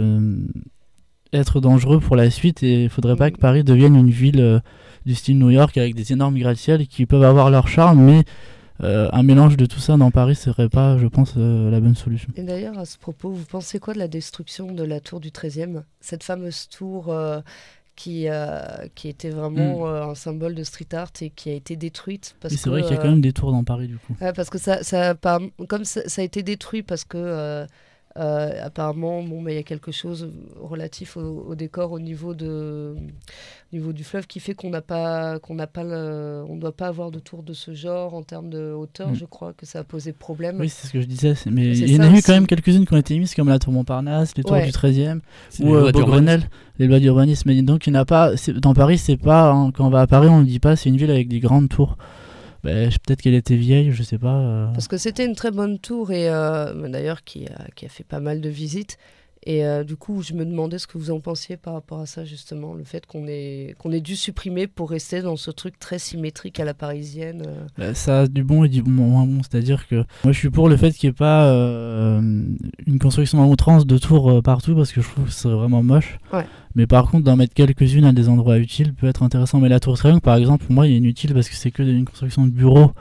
être dangereux pour la suite. Et il ne faudrait pas que Paris devienne une ville du style New York avec des énormes gratte-ciel qui peuvent avoir leur charme, mais... un mélange de tout ça dans Paris serait pas, je pense, la bonne solution. Et d'ailleurs, à ce propos, vous pensez quoi de la destruction de la tour du 13e ? Cette fameuse tour qui était vraiment un symbole de street art et qui a été détruite. Parce c'est vrai qu'il y a quand même des tours dans Paris, du coup. Parce que ça a été détruit parce que... apparemment, il y a quelque chose relatif au décor au niveau du fleuve qui fait on ne doit pas avoir de tour de ce genre en termes de hauteur. Je crois que ça a posé problème. Oui, c'est ce que je disais. Mais il y en a eu quand même quelques-unes qui ont été mises, comme la tour Montparnasse, les tours du 13e, ou Beaugrenelle, les lois d'urbanisme. Mais donc, il n'y en a pas. Dans Paris, c'est pas. Hein, quand on va à Paris, on ne dit pas c'est une ville avec des grandes tours. Peut-être qu'elle était vieille, je sais pas. Parce que c'était une très bonne tour et d'ailleurs qui a fait pas mal de visites. Et du coup, je me demandais ce que vous en pensiez par rapport à ça, justement, le fait qu'on ait dû supprimer pour rester dans ce truc très symétrique à la parisienne. Ça a du bon et du moins bon, c'est-à-dire que moi je suis pour le fait qu'il n'y ait pas une construction à outrance de tours partout, parce que je trouve que ce serait vraiment moche. Ouais. Mais par contre, d'en mettre quelques-unes à des endroits utiles peut être intéressant. Mais la tour Triangle, par exemple, pour moi, il est inutile parce que c'est que une construction de bureau.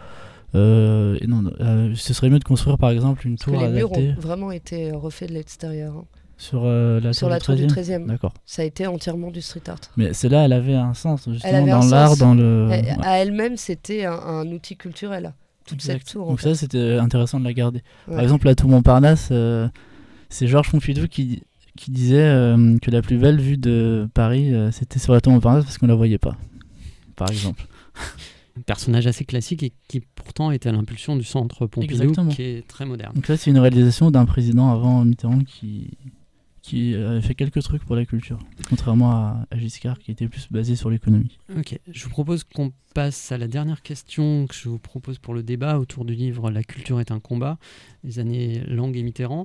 Ce serait mieux de construire, par exemple, une tour adaptée. Les murs ont vraiment été refaits de l'extérieur. Hein. Sur la sur tour la tour du 13e. 13e. D'accord. Ça a été entièrement du street art. Mais celle-là, elle avait un sens, justement, avait un dans l'art, sens. dans le... À elle-même, c'était un outil culturel. Toute Exact. cette tour. Donc ça, c'était intéressant de la garder. Ouais. Par exemple, la tour Montparnasse, c'est Georges Pompidou qui disait que la plus belle vue de Paris, c'était sur la tour Montparnasse parce qu'on la voyait pas, par exemple. Un personnage assez classique et qui pourtant était à l'impulsion du centre Pompidou, Exactement. qui est très moderne. Donc là, c'est une réalisation d'un président avant Mitterrand qui avait fait quelques trucs pour la culture, contrairement à Giscard qui était plus basé sur l'économie. Ok, je vous propose qu'on passe à la dernière question que je vous propose pour le débat autour du livre La culture est un combat, les années Lang et Mitterrand.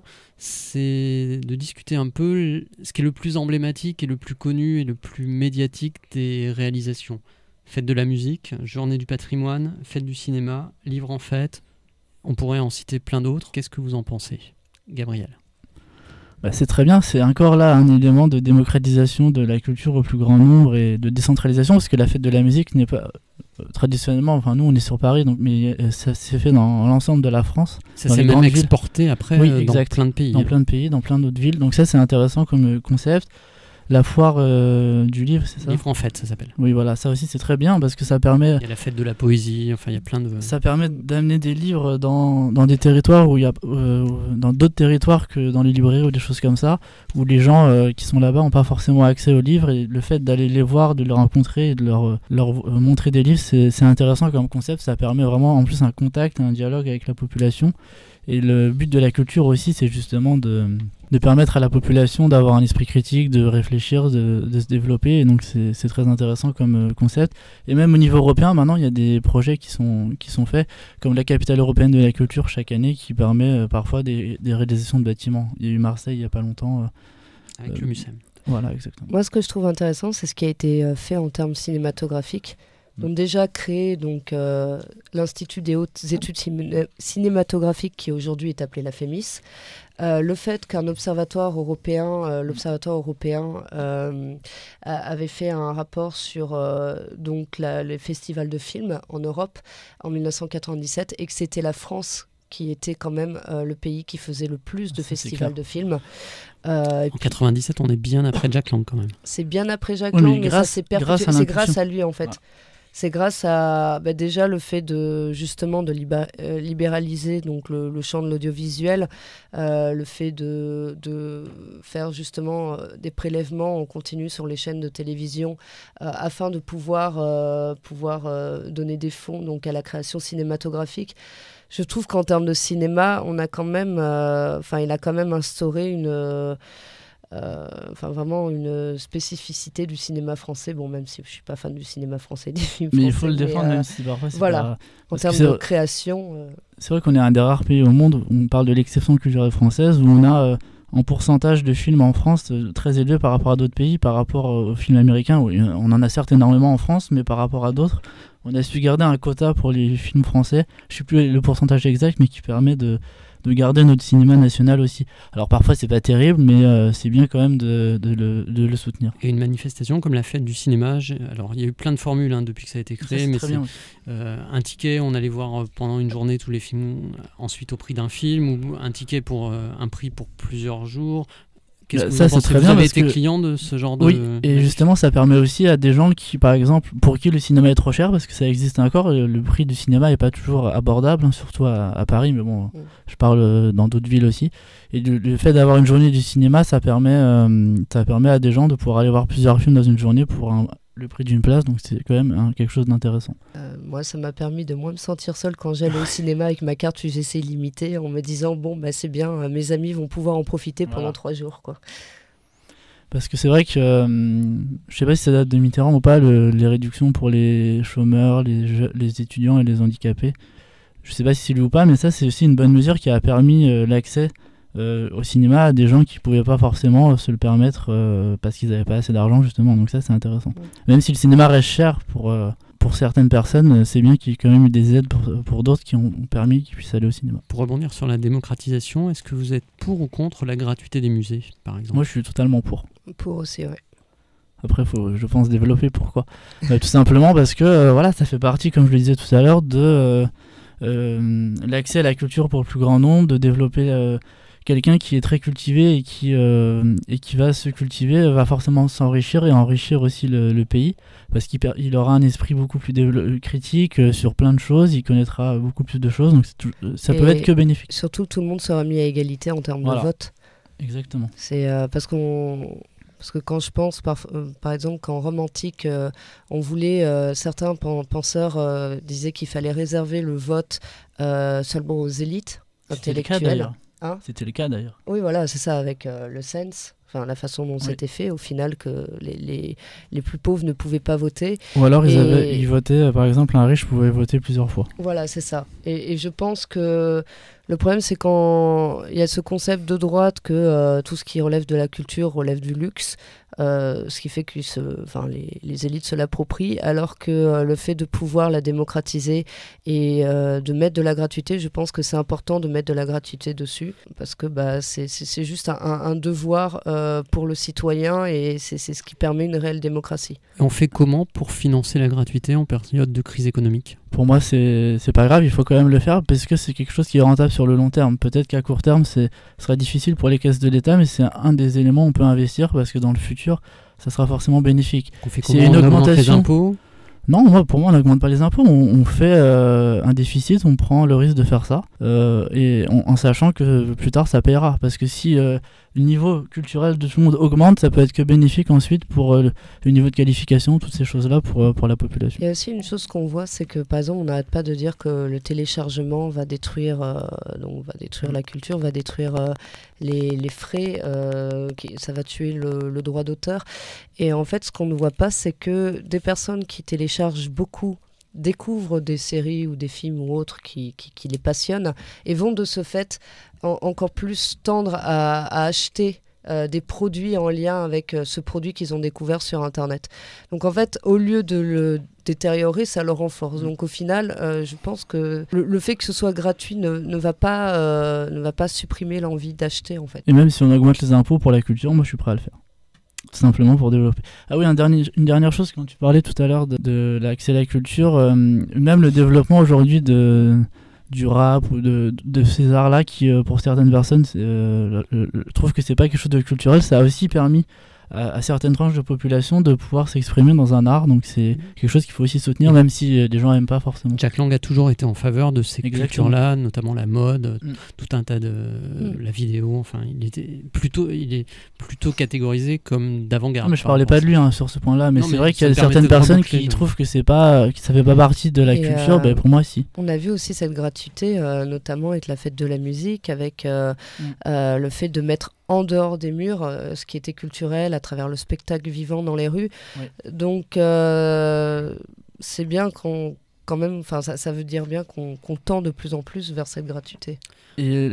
C'est de discuter un peu ce qui est le plus emblématique et le plus connu et le plus médiatique des réalisations. Fête de la musique, journée du patrimoine, fête du cinéma, livre en fête. On pourrait en citer plein d'autres. Qu'est-ce que vous en pensez, Gabriel ? C'est très bien, c'est encore là un élément de démocratisation de la culture au plus grand nombre et de décentralisation, parce que la fête de la musique n'est pas traditionnellement, enfin nous on est sur Paris, donc, mais ça s'est fait dans l'ensemble de la France. Ça s'est même exporté après dans plein de pays. Dans plein de pays, dans plein d'autres villes, donc ça c'est intéressant comme concept. La foire du livre, c'est ça ? Livre en fête, ça s'appelle. Oui, voilà, ça aussi c'est très bien parce que ça permet... Il y a la fête de la poésie, enfin il y a plein de... Ça permet d'amener des livres dans des territoires où il y a... dans d'autres territoires que dans les librairies ou des choses comme ça, où les gens qui sont là-bas n'ont pas forcément accès aux livres, et le fait d'aller les voir, de les rencontrer et de leur montrer des livres, c'est intéressant comme concept. Ça permet vraiment en plus un contact, un dialogue avec la population. Et le but de la culture aussi, c'est justement de permettre à la population d'avoir un esprit critique, de réfléchir, de se développer. Et donc c'est très intéressant comme concept. Et même au niveau européen, maintenant, il y a des projets qui sont faits, comme la capitale européenne de la culture chaque année, qui permet parfois des réalisations de bâtiments. Il y a eu Marseille il n'y a pas longtemps. Avec le Mucem. Voilà, exactement. Moi, ce que je trouve intéressant, c'est ce qui a été fait en termes cinématographiques. Donc déjà créé l'Institut des hautes études cinématographiques qui aujourd'hui est appelé la FEMIS. Le fait qu'un observatoire européen, l'Observatoire européen, avait fait un rapport sur les festivals de films en Europe en 1997 et que c'était la France qui était quand même le pays qui faisait le plus de festivals de films. En 97, on est bien après Jack Lang quand même. C'est bien après Jack Lang, mais ça s'est perpétué. C'est grâce à lui en fait. Voilà. C'est grâce à déjà le fait de libéraliser donc le champ de l'audiovisuel, le fait de faire justement des prélèvements en continu sur les chaînes de télévision afin de pouvoir donner des fonds donc à la création cinématographique. Je trouve qu'en termes de cinéma, on a quand même, il a quand même instauré vraiment une spécificité du cinéma français, bon, même si je suis pas fan du cinéma français, des films français. Mais il faut le défendre, même si parfois c'est voilà, en termes de création. C'est vrai qu'on est un des rares pays au monde où on parle de l'exception culturelle française, où on a en pourcentage de films en France très élevé par rapport à d'autres pays, par rapport aux films américains, où on en a certes énormément en France, mais par rapport à d'autres, on a su garder un quota pour les films français, je ne sais plus le pourcentage exact, mais qui permet de garder notre cinéma national aussi. Alors parfois c'est pas terrible, mais c'est bien quand même de le soutenir. Et une manifestation comme la fête du cinéma, alors il y a eu plein de formules depuis que ça a été créé, mais c'est un ticket, on allait voir pendant une journée tous les films, ensuite au prix d'un film, ou un ticket pour un prix pour plusieurs jours. Qu'est-ce que vous en pensez ? Vous avez été client de ce genre de... Oui, et justement ça permet aussi à des gens qui, par exemple, pour qui le cinéma est trop cher, parce que ça existe encore, le prix du cinéma n'est pas toujours abordable, surtout à Paris, mais bon, je parle dans d'autres villes aussi. Et le fait d'avoir une journée du cinéma, ça permet à des gens de pouvoir aller voir plusieurs films dans une journée pour le prix d'une place, donc c'est quand même quelque chose d'intéressant. Moi, ça m'a permis de moins me sentir seule quand j'allais au cinéma avec ma carte UGC illimitée, en me disant c'est bien, mes amis vont pouvoir en profiter pendant 3 jours, quoi. Parce que c'est vrai que je sais pas si ça date de Mitterrand ou pas, les réductions pour les chômeurs, les étudiants et les handicapés. Je sais pas si c'est lui ou pas, mais ça c'est aussi une bonne mesure qui a permis l'accès au cinéma à des gens qui pouvaient pas forcément se le permettre parce qu'ils avaient pas assez d'argent justement, donc ça c'est intéressant. Même si le cinéma reste cher pour certaines personnes, c'est bien qu'il y ait quand même eu des aides pour d'autres qui ont permis qu'ils puissent aller au cinéma. Pour rebondir sur la démocratisation, est-ce que vous êtes pour ou contre la gratuité des musées, par exemple ? Moi je suis totalement pour. Pour aussi, ouais. Après il faut, je pense, développer pourquoi. Tout simplement parce que ça fait partie, comme je le disais tout à l'heure, de l'accès à la culture pour le plus grand nombre, de développer quelqu'un qui est très cultivé et qui va se cultiver va forcément s'enrichir et enrichir aussi le pays, parce qu'il aura un esprit beaucoup plus critique sur plein de choses, il connaîtra beaucoup plus de choses, donc ça peut être que bénéfique. Surtout, tout le monde sera mis à égalité en termes de vote. Exactement. C'est parce que quand je pense, par exemple, qu'en Rome antique, on voulait, certains penseurs disaient qu'il fallait réserver le vote seulement aux élites intellectuelles. C'était le cas d'ailleurs. Oui, voilà, c'est ça, avec le sens, la façon dont c'était fait, au final, que les plus pauvres ne pouvaient pas voter. Ou alors ils votaient, par exemple, un riche pouvait voter plusieurs fois. Voilà, c'est ça. Et je pense que le problème, c'est quand il y a ce concept de droite que tout ce qui relève de la culture relève du luxe, ce qui fait que les élites se l'approprient, alors que le fait de pouvoir la démocratiser et de mettre de la gratuité, je pense que c'est important de mettre de la gratuité dessus, parce que c'est juste un devoir pour le citoyen, et c'est ce qui permet une réelle démocratie. Et on fait comment pour financer la gratuité en période de crise économique ? Pour moi, c'est pas grave, il faut quand même le faire parce que c'est quelque chose qui est rentable sur le long terme. Peut-être qu'à court terme, ce sera difficile pour les caisses de l'État, mais c'est un des éléments où on peut investir parce que dans le futur, ça sera forcément bénéfique. On fait comment ? On augmente les impôts ? Non, pour moi, on n'augmente pas les impôts. On fait un déficit, on prend le risque de faire ça, et en sachant que plus tard, ça payera. Parce que si le niveau culturel de tout le monde augmente, ça peut être que bénéfique ensuite pour le niveau de qualification, toutes ces choses-là pour la population. Il y a aussi une chose qu'on voit, c'est que par exemple, on n'arrête pas de dire que le téléchargement va détruire la culture, va détruire les frais, ça va tuer le droit d'auteur. Et en fait, ce qu'on ne voit pas, c'est que des personnes qui téléchargent beaucoup découvrent des séries ou des films ou autres qui les passionnent et vont de ce fait encore plus tendre à acheter des produits en lien avec ce produit qu'ils ont découvert sur Internet. Donc en fait, au lieu de le détériorer, ça le renforce. Donc au final, je pense que le fait que ce soit gratuit ne va pas supprimer l'envie d'acheter en fait. Et même si on augmente les impôts pour la culture, moi je suis prêt à le faire. Tout simplement pour développer. Ah oui, une dernière chose, quand tu parlais tout à l'heure de l'accès à la culture, même le développement aujourd'hui du rap ou de ces arts-là qui, pour certaines personnes, trouvent que c'est pas quelque chose de culturel, ça a aussi permis à certaines tranches de population de pouvoir s'exprimer dans un art, donc c'est quelque chose qu'il faut aussi soutenir, même si les gens n'aiment pas forcément. Jack Lang a toujours été en faveur de ces cultures-là, notamment la mode, tout un tas de la vidéo, enfin il est plutôt catégorisé comme d'avant-garde. Non, mais je parlais pas de lui sur ce point-là, mais c'est vrai qu'il y a certaines personnes qui trouvent que ça fait pas partie de la culture, pour moi si. On a vu aussi cette gratuité, notamment avec la fête de la musique, avec le fait de mettre en dehors des murs, ce qui était culturel à travers le spectacle vivant dans les rues. Oui. Donc c'est bien quand même, ça veut dire bien qu'on tend de plus en plus vers cette gratuité. Et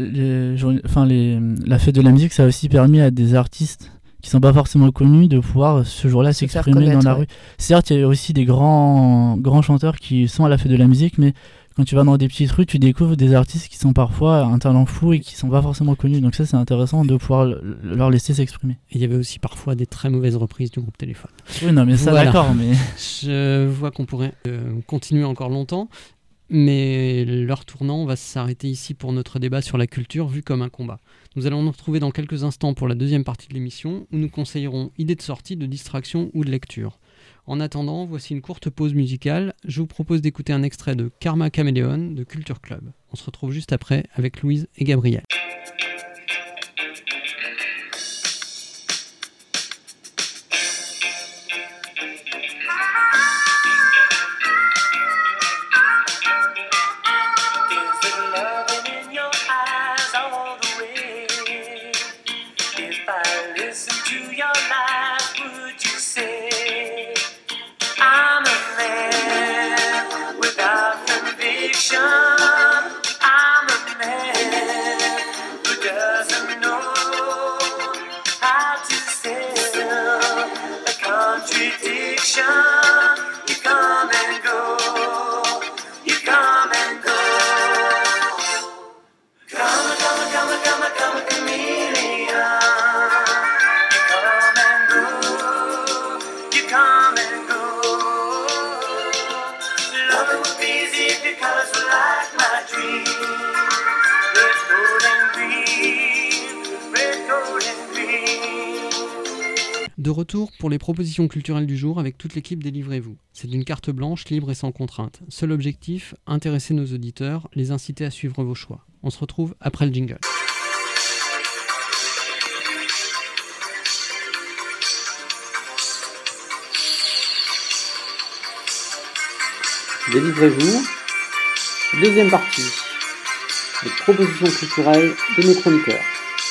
la fête de la musique, ça a aussi permis à des artistes qui sont pas forcément connus de pouvoir ce jour-là s'exprimer dans la rue. Certes, il y a aussi des grands chanteurs qui sont à la fête de la musique, mais quand tu vas dans des petites rues, tu découvres des artistes qui sont parfois un talent fou et qui sont pas forcément connus. Donc ça, c'est intéressant de pouvoir leur laisser s'exprimer. Et il y avait aussi parfois des très mauvaises reprises du groupe Téléphone. Oui, non, mais ça, voilà. D'accord. Mais je vois qu'on pourrait continuer encore longtemps, mais l'heure tournant, on va s'arrêter ici pour notre débat sur la culture vue comme un combat. Nous allons nous retrouver dans quelques instants pour la deuxième partie de l'émission, où nous conseillerons idées de sortie, de distraction ou de lecture. En attendant, voici une courte pause musicale. Je vous propose d'écouter un extrait de Karma Chameleon de Culture Club. On se retrouve juste après avec Louise et Gabriel. Come and De retour pour les propositions culturelles du jour avec toute l'équipe des Livrez-vous. C'est une carte blanche, libre et sans contrainte. Seul objectif, intéresser nos auditeurs, les inciter à suivre vos choix. On se retrouve après le jingle. Délivrez-vous. Deuxième partie. Les propositions culturelles de nos chroniqueurs.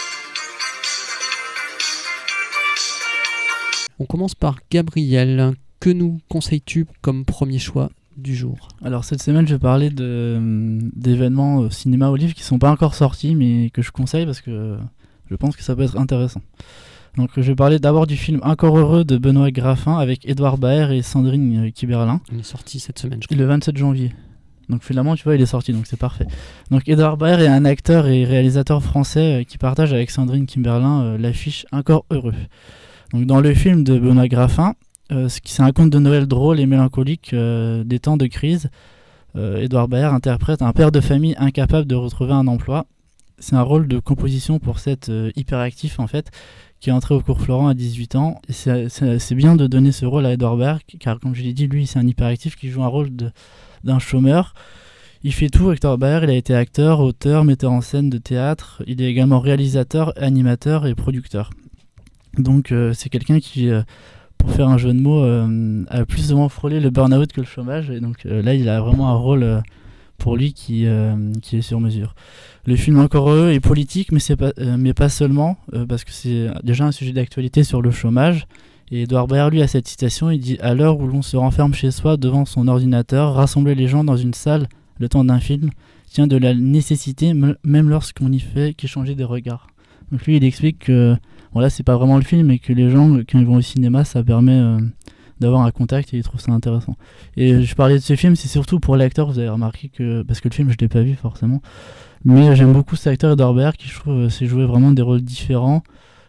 On commence par Gabriel. Que nous conseilles-tu comme premier choix du jour? Alors cette semaine, je vais parler d'événements cinéma ou livres qui sont pas encore sortis, mais que je conseille parce que je pense que ça peut être intéressant. Donc je vais parler d'abord du film Encore heureux de Benoît Graffin avec Édouard Baer et Sandrine Kiberlin. Il est sorti cette semaine, je crois. Le 27 janvier. Donc finalement, tu vois, il est sorti, donc c'est parfait. Donc Édouard Baer est un acteur et réalisateur français qui partage avec Sandrine Kiberlin l'affiche Encore heureux. Donc dans le film de Benoît Graffin, c'est un conte de Noël drôle et mélancolique des temps de crise. Édouard Baer interprète un père de famille incapable de retrouver un emploi. C'est un rôle de composition pour cet hyperactif en fait, qui est entré au cours Florent à 18 ans. Et c'est bien de donner ce rôle à Édouard Baer, car comme je l'ai dit, lui c'est un hyperactif qui joue un rôle d'un chômeur. Il fait tout, Édouard Baer, il a été acteur, auteur, metteur en scène de théâtre. Il est également réalisateur, animateur et producteur. Donc c'est quelqu'un qui, pour faire un jeu de mots, a plus souvent frôlé le burn-out que le chômage. Et donc là, il a vraiment un rôle pour lui qui est sur mesure. Le film Encore heureux est politique, mais pas seulement, parce que c'est déjà un sujet d'actualité sur le chômage. Et Édouard Baer, lui, a cette citation, il dit « À l'heure où l'on se renferme chez soi devant son ordinateur, rassembler les gens dans une salle le temps d'un film tient de la nécessité, même lorsqu'on y fait qu'échanger des regards. » Donc lui, il explique que bon, là, c'est pas vraiment le film, mais que les gens, quand ils vont au cinéma, ça permet d'avoir un contact et ils trouvent ça intéressant. Et je parlais de ce film, c'est surtout pour l'acteur, vous avez remarqué que, parce que le film, je l'ai pas vu forcément, mais j'aime beaucoup cet acteur Édouard Baer qui, je trouve, sait jouer vraiment des rôles différents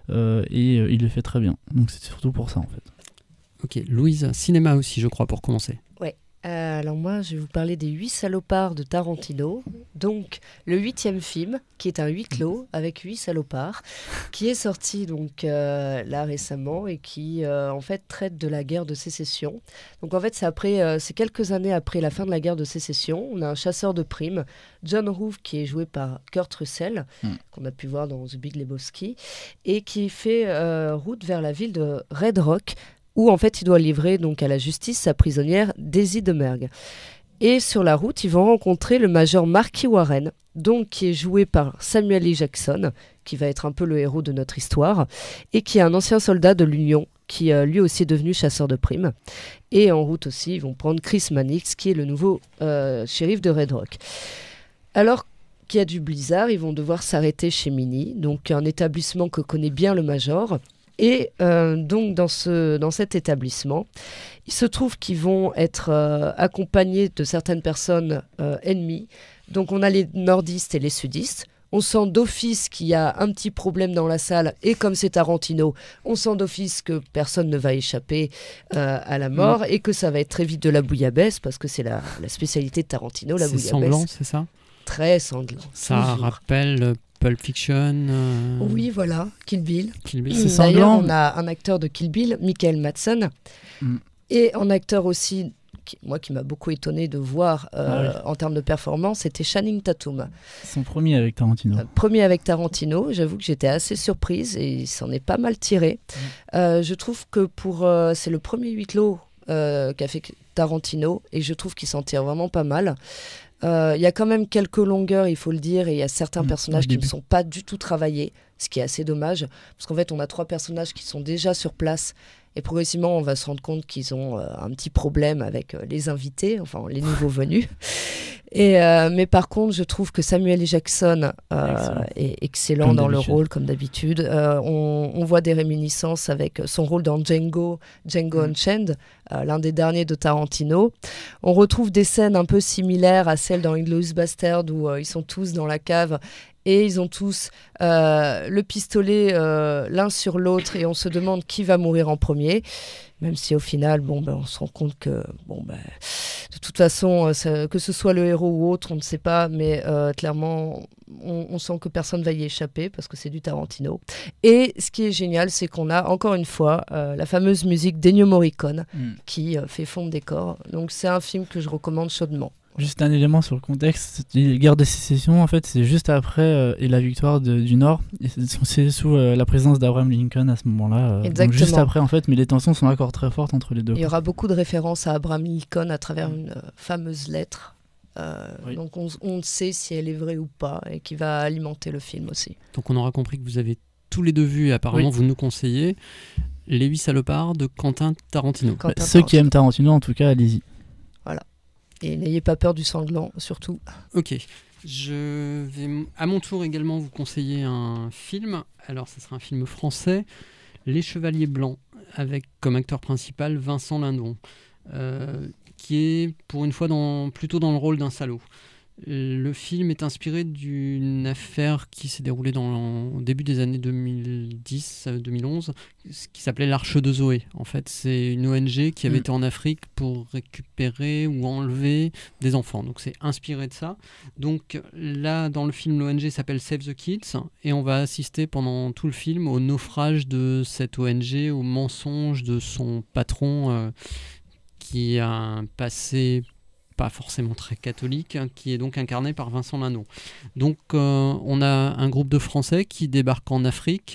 et il le fait très bien. Donc c'est surtout pour ça, en fait. Ok, Louise, cinéma aussi, je crois, pour commencer. Alors moi, je vais vous parler des 8 salopards de Tarantino. Donc, le 8e film, qui est un huis clos avec 8 salopards, qui est sorti donc là récemment et qui en fait traite de la guerre de sécession. Donc en fait, c'est quelques années après la fin de la guerre de sécession. On a un chasseur de primes, John Rouf, qui est joué par Kurt Russell, qu'on a pu voir dans The Big Lebowski, et qui fait route vers la ville de Red Rock, où en fait il doit livrer donc à la justice sa prisonnière Daisy DeMergue. Et sur la route, ils vont rencontrer le major Marky Warren, donc qui est joué par Samuel L. Jackson, qui va être un peu le héros de notre histoire, et qui est un ancien soldat de l'Union, qui lui aussi est devenu chasseur de primes. Et en route aussi, ils vont prendre Chris Mannix, qui est le nouveau shérif de Red Rock. Alors qu'il y a du blizzard, ils vont devoir s'arrêter chez Mini, donc un établissement que connaît bien le major. Et donc dans cet établissement, il se trouve qu'ils vont être accompagnés de certaines personnes ennemies. Donc on a les nordistes et les sudistes. On sent d'office qu'il y a un petit problème dans la salle. Et comme c'est Tarantino, on sent d'office que personne ne va échapper à la mort. Et que ça va être très vite de la bouillabaisse, parce que c'est la spécialité de Tarantino, la bouillabaisse. C'est sanglant, c'est ça? Très sanglant. Ça toujours. rappelle Pulp Fiction. Oui, voilà, Kill Bill. Kill Bill. C'est D'ailleurs, sanglant. on a un acteur de Kill Bill, Michael Madsen, et un acteur aussi, qui m'a beaucoup étonné de voir en termes de performance, c'était Channing Tatum. Son premier avec Tarantino. Premier avec Tarantino, j'avoue que j'étais assez surprise et il s'en est pas mal tiré. Je trouve que c'est le premier huis clos qu'a fait Tarantino et je trouve qu'il s'en tire vraiment pas mal. Il y a quand même quelques longueurs, il faut le dire, et il y a certains personnages qui ne sont pas du tout travaillés, ce qui est assez dommage, parce qu'en fait on a 3 personnages qui sont déjà sur place, et progressivement on va se rendre compte qu'ils ont un petit problème avec les invités, enfin les nouveaux venus. Mais par contre, je trouve que Samuel L. Jackson est excellent comme dans le rôle, comme d'habitude. On voit des réminiscences avec son rôle dans Django Unchained, l'un des derniers de Tarantino. On retrouve des scènes un peu similaires à celles dans Inglourious Basterds où ils sont tous dans la cave et ils ont tous le pistolet l'un sur l'autre et on se demande qui va mourir en premier, même si au final on se rend compte que de toute façon que ce soit le héros ou autre on ne sait pas, mais clairement on sent que personne va y échapper parce que c'est du Tarantino. Et ce qui est génial, c'est qu'on a encore une fois la fameuse musique d'Ennio Morricone qui fait fond de décor, donc c'est un film que je recommande chaudement. Juste un élément sur le contexte, les guerres de sécession, en fait, c'est juste après et la victoire du Nord. Et c'est sous la présence d'Abraham Lincoln à ce moment-là. Donc juste après, en fait, mais les tensions sont encore très fortes entre les deux. Il y aura beaucoup de références à Abraham Lincoln à travers une fameuse lettre. Donc on sait si elle est vraie ou pas et qui va alimenter le film aussi. Donc on aura compris que vous avez tous les deux vu et apparemment vous nous conseillez Les 8 salopards de Quentin Tarantino. Ceux qui aiment Tarantino, en tout cas, allez-y. Voilà. Et n'ayez pas peur du sanglant, surtout. Ok. Je vais à mon tour également vous conseiller un film. Alors, ce sera un film français, Les Chevaliers Blancs, avec comme acteur principal Vincent Lindon, qui est pour une fois plutôt dans le rôle d'un salaud. Le film est inspiré d'une affaire qui s'est déroulée au début des années 2010-2011, qui s'appelait l'Arche de Zoé. En fait, c'est une ONG qui avait été en Afrique pour récupérer ou enlever des enfants. Donc, c'est inspiré de ça. Donc, là, dans le film, l'ONG s'appelle Save the Kids et on va assister pendant tout le film au naufrage de cette ONG, au mensonge de son patron qui a un passé pas forcément très catholique, qui est donc incarné par Vincent Lindon. Donc on a un groupe de Français qui débarquent en Afrique,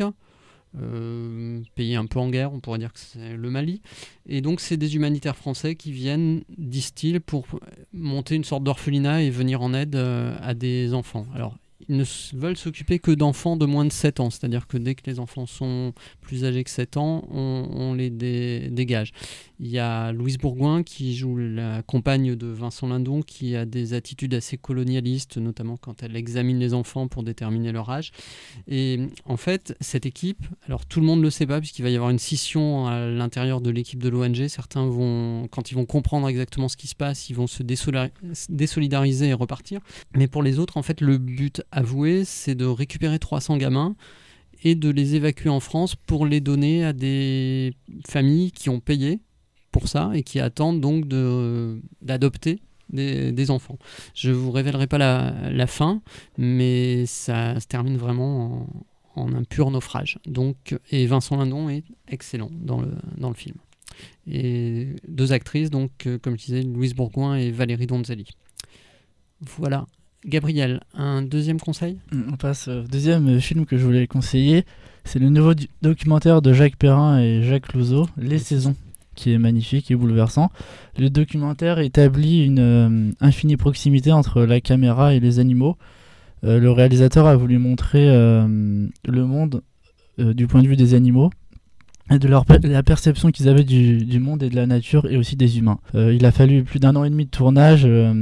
pays un peu en guerre, on pourrait dire que c'est le Mali, et donc c'est des humanitaires français qui viennent, disent-ils, pour monter une sorte d'orphelinat et venir en aide à des enfants. Alors ils ne veulent s'occuper que d'enfants de moins de 7 ans, c'est-à-dire que dès que les enfants sont plus âgés que 7 ans, on les dégage. Il y a Louise Bourgoin qui joue la compagne de Vincent Lindon, qui a des attitudes assez colonialistes, notamment quand elle examine les enfants pour déterminer leur âge. Et en fait, cette équipe, alors tout le monde ne le sait pas, puisqu'il va y avoir une scission à l'intérieur de l'équipe de l'ONG. Certains vont, quand ils vont comprendre exactement ce qui se passe, ils vont se désolidariser et repartir. Mais pour les autres, en fait, le but avoué, c'est de récupérer 300 gamins et de les évacuer en France pour les donner à des familles qui ont payé pour ça et qui attendent donc d'adopter des enfants. Je ne vous révélerai pas la fin, mais ça se termine vraiment en un pur naufrage. Donc, et Vincent Lindon est excellent dans le film. Et 2 actrices, donc, comme je disais, Louise Bourgoin et Valérie Donzelli. Voilà. Gabriel, un deuxième conseil ? On passe au deuxième film que je voulais conseiller. C'est le nouveau documentaire de Jacques Perrin et Jacques Clouseau, Les Saisons, qui est magnifique et bouleversant. Le documentaire établit une infinie proximité entre la caméra et les animaux. Le réalisateur a voulu montrer le monde du point de vue des animaux et de la perception qu'ils avaient du monde et de la nature et aussi des humains. Il a fallu plus d'1 an et demi de tournage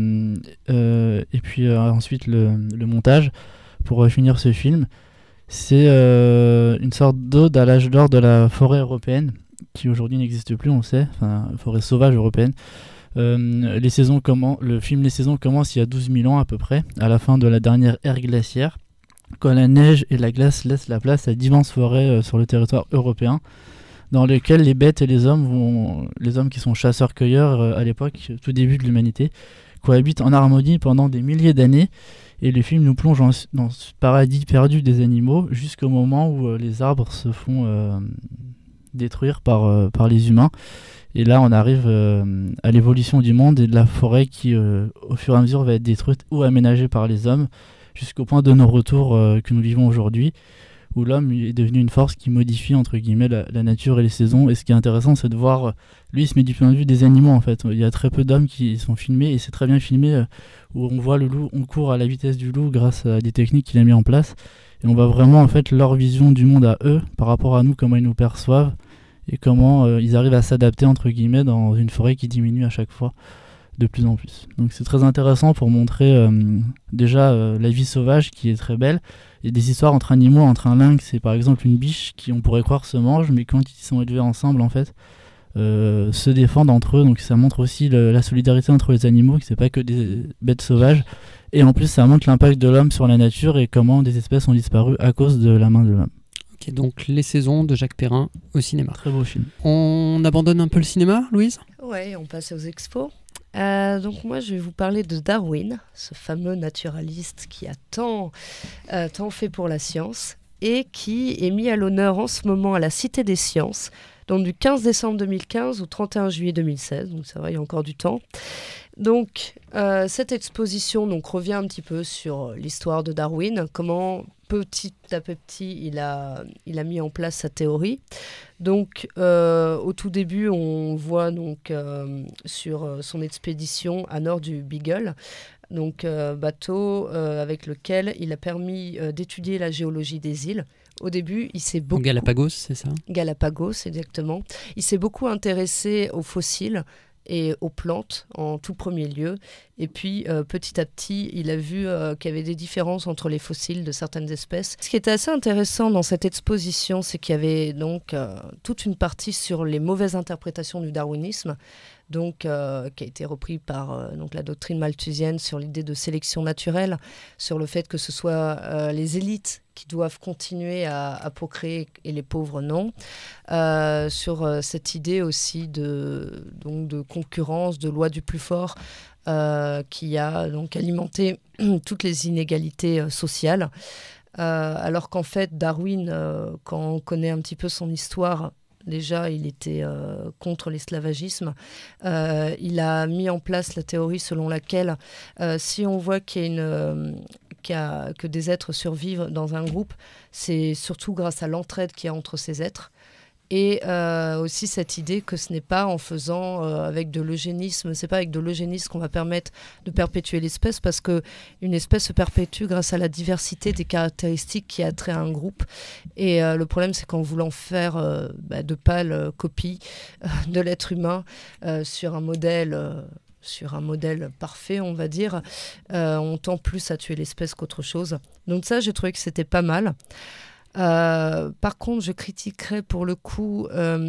et puis ensuite le montage pour finir ce film. C'est une sorte d'ode à l'âge d'or de la forêt européenne qui aujourd'hui n'existe plus, on le sait, enfin forêt sauvage européenne. Le film Les Saisons commence il y a 12 000 ans à peu près, à la fin de la dernière ère glaciaire, quand la neige et la glace laissent la place à d'immenses forêts sur le territoire européen, dans lesquelles les bêtes et les hommes qui sont chasseurs-cueilleurs à l'époque, tout début de l'humanité, cohabitent en harmonie pendant des milliers d'années. Et le film nous plonge dans ce paradis perdu des animaux jusqu'au moment où les arbres se font détruire par les humains. Et là, on arrive à l'évolution du monde et de la forêt qui, au fur et à mesure, va être détruite ou aménagée par les hommes, jusqu'au point de non-retour que nous vivons aujourd'hui, où l'homme est devenu une force qui modifie, entre guillemets, la nature et les saisons. Et ce qui est intéressant, c'est de voir, lui, il se met du point de vue des animaux, en fait. Il y a très peu d'hommes qui sont filmés, et c'est très bien filmé, où on voit le loup, on court à la vitesse du loup grâce à des techniques qu'il a mis en place. Et on voit vraiment, en fait, leur vision du monde à eux, par rapport à nous, comment ils nous perçoivent, et comment ils arrivent à s'adapter, entre guillemets, dans une forêt qui diminue à chaque fois de plus en plus. Donc c'est très intéressant pour montrer déjà la vie sauvage qui est très belle. Il y a des histoires entre animaux, entre un lynx et par exemple une biche qui on pourrait croire se mangent, mais quand ils sont élevés ensemble en fait se défendent entre eux. Donc ça montre aussi la solidarité entre les animaux, que c'est pas que des bêtes sauvages. Et en plus, ça montre l'impact de l'homme sur la nature et comment des espèces ont disparu à cause de la main de l'homme. Ok, donc Les Saisons de Jacques Perrin au cinéma. Très beau film. On abandonne un peu le cinéma, Louise ? Ouais, on passe aux expos. Donc moi, je vais vous parler de Darwin, ce fameux naturaliste qui a tant fait pour la science et qui est mis à l'honneur en ce moment à la Cité des Sciences, donc du 15 décembre 2015 au 31 juillet 2016, donc ça va, il y a encore du temps. Donc cette exposition donc, revient un petit peu sur l'histoire de Darwin, comment petit à petit il a mis en place sa théorie. Donc au tout début on voit donc sur son expédition à nord du Beagle, donc bateau avec lequel il a permis d'étudier la géologie des îles. Au début, il s'est beaucoup... Galapagos, c'est ça ? Galapagos, exactement. Il s'est beaucoup intéressé aux fossiles et aux plantes en tout premier lieu. Et puis, petit à petit, il a vu qu'il y avait des différences entre les fossiles de certaines espèces. Ce qui était assez intéressant dans cette exposition, c'est qu'il y avait donc toute une partie sur les mauvaises interprétations du darwinisme, donc, qui a été repris par donc, la doctrine malthusienne sur l'idée de sélection naturelle, sur le fait que ce soit les élites qui doivent continuer à procréer et les pauvres non, sur cette idée aussi de concurrence, de loi du plus fort, qui a donc alimenté toutes les inégalités sociales. Alors qu'en fait, Darwin, quand on connaît un petit peu son histoire, déjà, il était contre l'esclavagisme. Il a mis en place la théorie selon laquelle si on voit qu'il y a que des êtres survivent dans un groupe, c'est surtout grâce à l'entraide qu'il y a entre ces êtres. Et aussi cette idée que ce n'est pas en faisant avec de l'eugénisme, c'est pas avec de l'eugénisme qu'on va permettre de perpétuer l'espèce, parce qu'une espèce se perpétue grâce à la diversité des caractéristiques qui a trait à un groupe. Et le problème, c'est qu'en voulant faire de pâles copies de l'être humain sur un modèle parfait, on va dire, on tend plus à tuer l'espèce qu'autre chose. Donc ça, j'ai trouvé que c'était pas mal. Par contre, je critiquerais pour le coup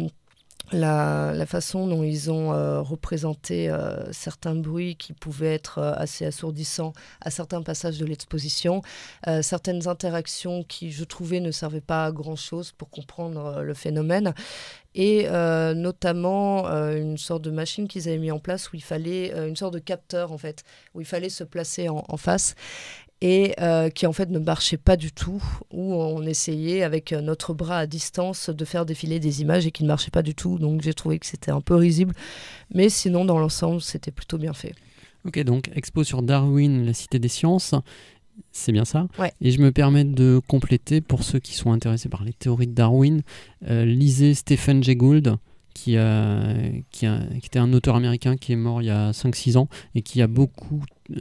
la façon dont ils ont représenté certains bruits qui pouvaient être assez assourdissants à certains passages de l'exposition, certaines interactions qui, je trouvais, ne servaient pas à grand-chose pour comprendre le phénomène. Et notamment une sorte de machine qu'ils avaient mis en place où il fallait, une sorte de capteur en fait, où il fallait se placer en face, et qui en fait ne marchait pas du tout, où on essayait avec notre bras à distance de faire défiler des images et qui ne marchaient pas du tout. Donc j'ai trouvé que c'était un peu risible, mais sinon dans l'ensemble c'était plutôt bien fait. Ok, donc expo sur Darwin, la Cité des Sciences, c'est bien ça. Ouais. Et je me permets de compléter, pour ceux qui sont intéressés par les théories de Darwin, lisez Stephen Jay Gould, qui était un auteur américain qui est mort il y a 5-6 ans et qui a beaucoup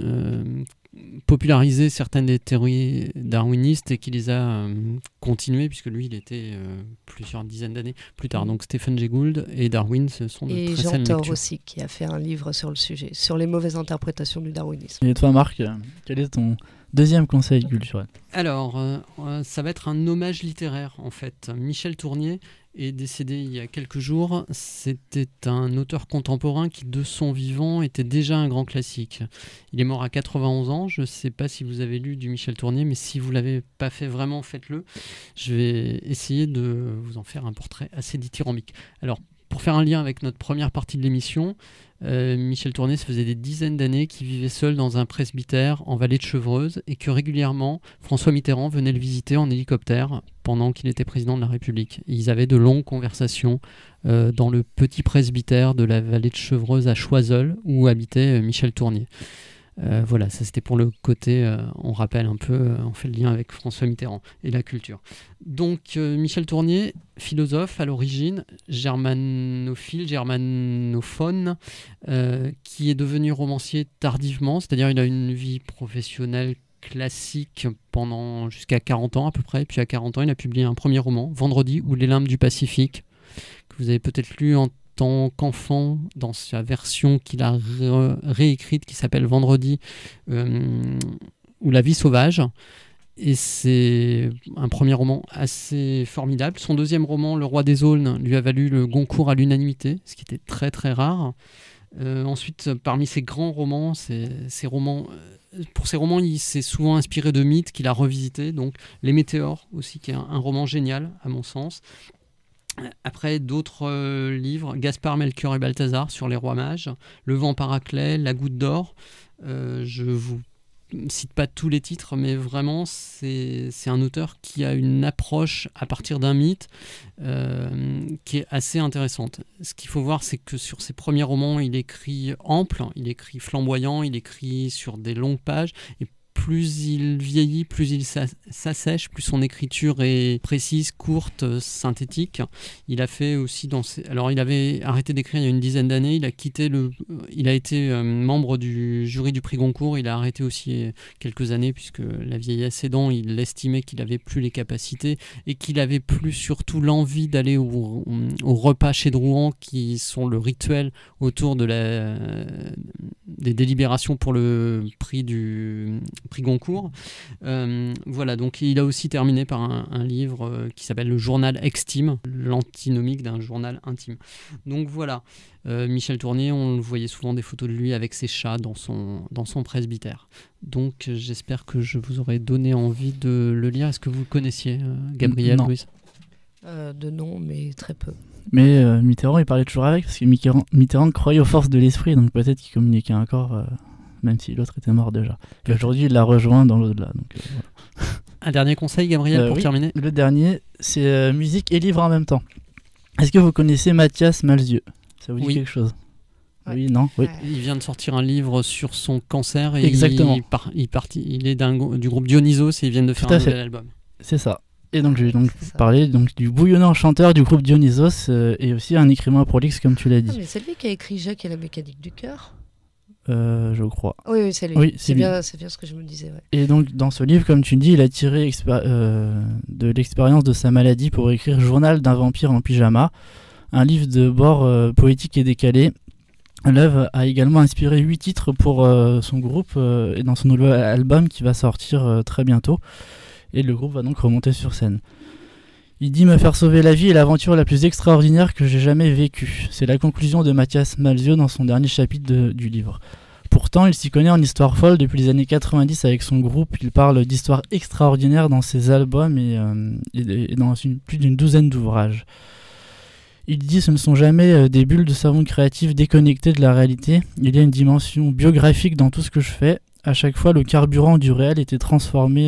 popularisé certaines des théories darwinistes et qui les a continuées, puisque lui il était plusieurs dizaines d'années plus tard. Donc Stephen Jay Gould et Darwin, ce sont de très saines lectures. Et Jean Thor aussi, qui a fait un livre sur le sujet, sur les mauvaises interprétations du darwinisme. Et toi Marc, quel est ton deuxième conseil culturel ? Alors, ça va être un hommage littéraire en fait. Michel Tournier est décédé il y a quelques jours. C'était un auteur contemporain qui, de son vivant, était déjà un grand classique. Il est mort à 91 ans. Je ne sais pas si vous avez lu du Michel Tournier, mais si vous ne l'avez pas fait, vraiment, faites-le. Je vais essayer de vous en faire un portrait assez dithyrambique. Alors, pour faire un lien avec notre première partie de l'émission, Michel Tournier, ça faisait des dizaines d'années qu'il vivait seul dans un presbytère en vallée de Chevreuse et que régulièrement François Mitterrand venait le visiter en hélicoptère pendant qu'il était président de la République. Et ils avaient de longues conversations dans le petit presbytère de la vallée de Chevreuse à Choiseul où habitait Michel Tournier. Voilà, ça c'était pour le côté, on rappelle un peu, on fait le lien avec François Mitterrand et la culture. Donc Michel Tournier, philosophe à l'origine, germanophile, germanophone, qui est devenu romancier tardivement, c'est-à-dire il a une vie professionnelle classique pendant jusqu'à 40 ans à peu près, puis à 40 ans il a publié un premier roman, Vendredi ou les limbes du Pacifique, que vous avez peut-être lu en tant qu'enfant dans sa version qu'il a réécrite qui s'appelle Vendredi ou La vie sauvage, et c'est un premier roman assez formidable. Son deuxième roman, Le roi des aulnes, lui a valu le Goncourt à l'unanimité, ce qui était très très rare. Ensuite, parmi ses grands romans, pour ses romans, il s'est souvent inspiré de mythes qu'il a revisités. Donc, Les Météores aussi, qui est un roman génial à mon sens. Après, d'autres livres, Gaspard, Melchior et Balthazar sur les rois mages, Le vent Paraclet, La goutte d'or. Je vous cite pas tous les titres, mais vraiment c'est un auteur qui a une approche à partir d'un mythe qui est assez intéressante. Ce qu'il faut voir, c'est que sur ses premiers romans, il écrit ample, il écrit flamboyant, il écrit sur des longues pages, et plus il vieillit, plus il s'assèche, plus son écriture est précise, courte, synthétique. Il a fait aussi alors il avait arrêté d'écrire il y a une dizaine d'années, il a été membre du jury du prix Goncourt, il a arrêté aussi quelques années puisque la vieillesse aidant, il estimait qu'il avait plus les capacités et qu'il avait plus surtout l'envie d'aller au repas chez Drouan qui sont le rituel autour des délibérations pour le prix Goncourt. Voilà, donc il a aussi terminé par un livre qui s'appelle Le Journal Extime, l'antinomique d'un journal intime. Donc voilà, Michel Tournier, on voyait souvent des photos de lui avec ses chats dans son presbytère. Donc j'espère que je vous aurais donné envie de le lire. Est-ce que vous le connaissiez, Gabriel, Louise ? De nom, mais très peu. Mais Mitterrand, il parlait toujours avec, parce que Mitterrand croyait aux forces de l'esprit, donc peut-être qu'il communiquait encore, même si l'autre était mort déjà. Et aujourd'hui, il l'a rejoint dans l'au-delà. Donc, voilà. Un dernier conseil, Gabriel, pour terminer ? Le dernier, c'est musique et livre en même temps. Est-ce que vous connaissez Mathias Malzieu ? Ça vous dit quelque chose ? Ouais. Oui, non, oui. Il vient de sortir un livre sur son cancer et exactement. Il est du groupe Dionysos et ils viennent de faire un nouvel album. C'est ça. Et donc je vais parler du bouillonnant chanteur du groupe Dionysos et aussi un écrivain prolixe comme tu l'as dit. Ah, mais c'est lui qui a écrit Jacques et la mécanique du cœur. Je crois. Oui, c'est lui. Oui, c'est bien ce que je me disais. Ouais. Et donc dans ce livre, comme tu dis, il a tiré de l'expérience de sa maladie pour écrire Journal d'un vampire en pyjama, un livre de bord poétique et décalé. L'œuvre a également inspiré 8 titres pour son groupe et dans son nouvel album qui va sortir très bientôt. Et le groupe va donc remonter sur scène. Il dit me faire sauver la vie est l'aventure la plus extraordinaire que j'ai jamais vécue. C'est la conclusion de Mathias Malzieu dans son dernier chapitre du livre. Pourtant, il s'y connaît en histoire folle depuis les années 90 avec son groupe. Il parle d'histoires extraordinaires dans ses albums et dans plus d'une douzaine d'ouvrages. Il dit ce ne sont jamais des bulles de savon créatif déconnectées de la réalité. Il y a une dimension biographique dans tout ce que je fais. À chaque fois, le carburant du réel était transformé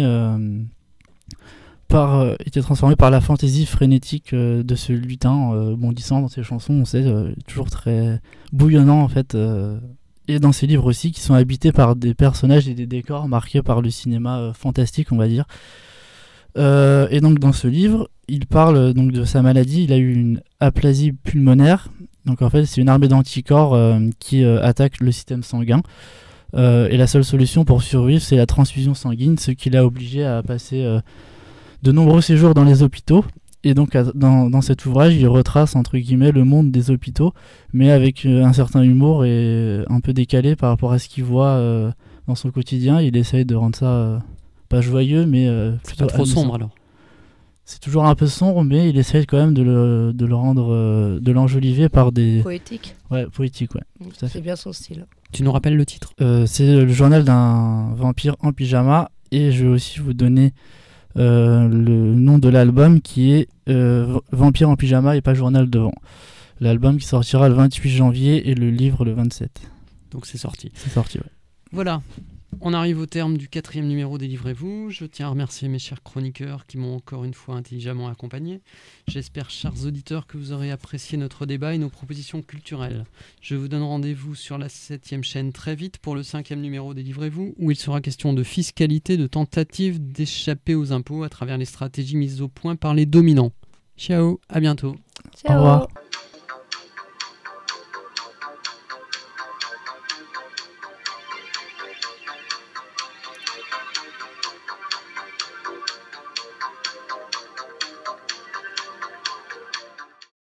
par la fantaisie frénétique de ce lutin bondissant dans ses chansons, on sait, toujours très bouillonnant en fait, et dans ses livres aussi qui sont habités par des personnages et des décors marqués par le cinéma fantastique, on va dire. Et donc dans ce livre, il parle donc de sa maladie. Il a eu une aplasie pulmonaire, donc en fait c'est une armée d'anticorps qui attaque le système sanguin. Et la seule solution pour survivre, c'est la transfusion sanguine, ce qui l'a obligé à passer de nombreux séjours dans les hôpitaux. Et donc dans cet ouvrage, il retrace entre guillemets le monde des hôpitaux, mais avec un certain humour et un peu décalé par rapport à ce qu'il voit dans son quotidien. Il essaye de rendre ça pas joyeux, mais plutôt pas trop sombre alors. C'est toujours un peu sombre, mais il essaye quand même de le rendre, de l'enjoliver par des... Poétique. Ouais, poétique, ouais. Tout à fait. C'est bien son style. Tu nous rappelles le titre ? C'est le journal d'un vampire en pyjama, et je vais aussi vous donner le nom de l'album qui est Vampire en pyjama et pas journal de vent. L'album qui sortira le 28 janvier et le livre le 27. Donc c'est sorti. C'est sorti, ouais. Voilà. On arrive au terme du 4e numéro Délivrez-vous. Je tiens à remercier mes chers chroniqueurs qui m'ont encore une fois intelligemment accompagné. J'espère, chers auditeurs, que vous aurez apprécié notre débat et nos propositions culturelles. Je vous donne rendez-vous sur la 7e chaîne très vite pour le 5e numéro Délivrez-vous, où il sera question de fiscalité, de tentatives d'échapper aux impôts à travers les stratégies mises au point par les dominants. Ciao, à bientôt. Ciao. Au revoir.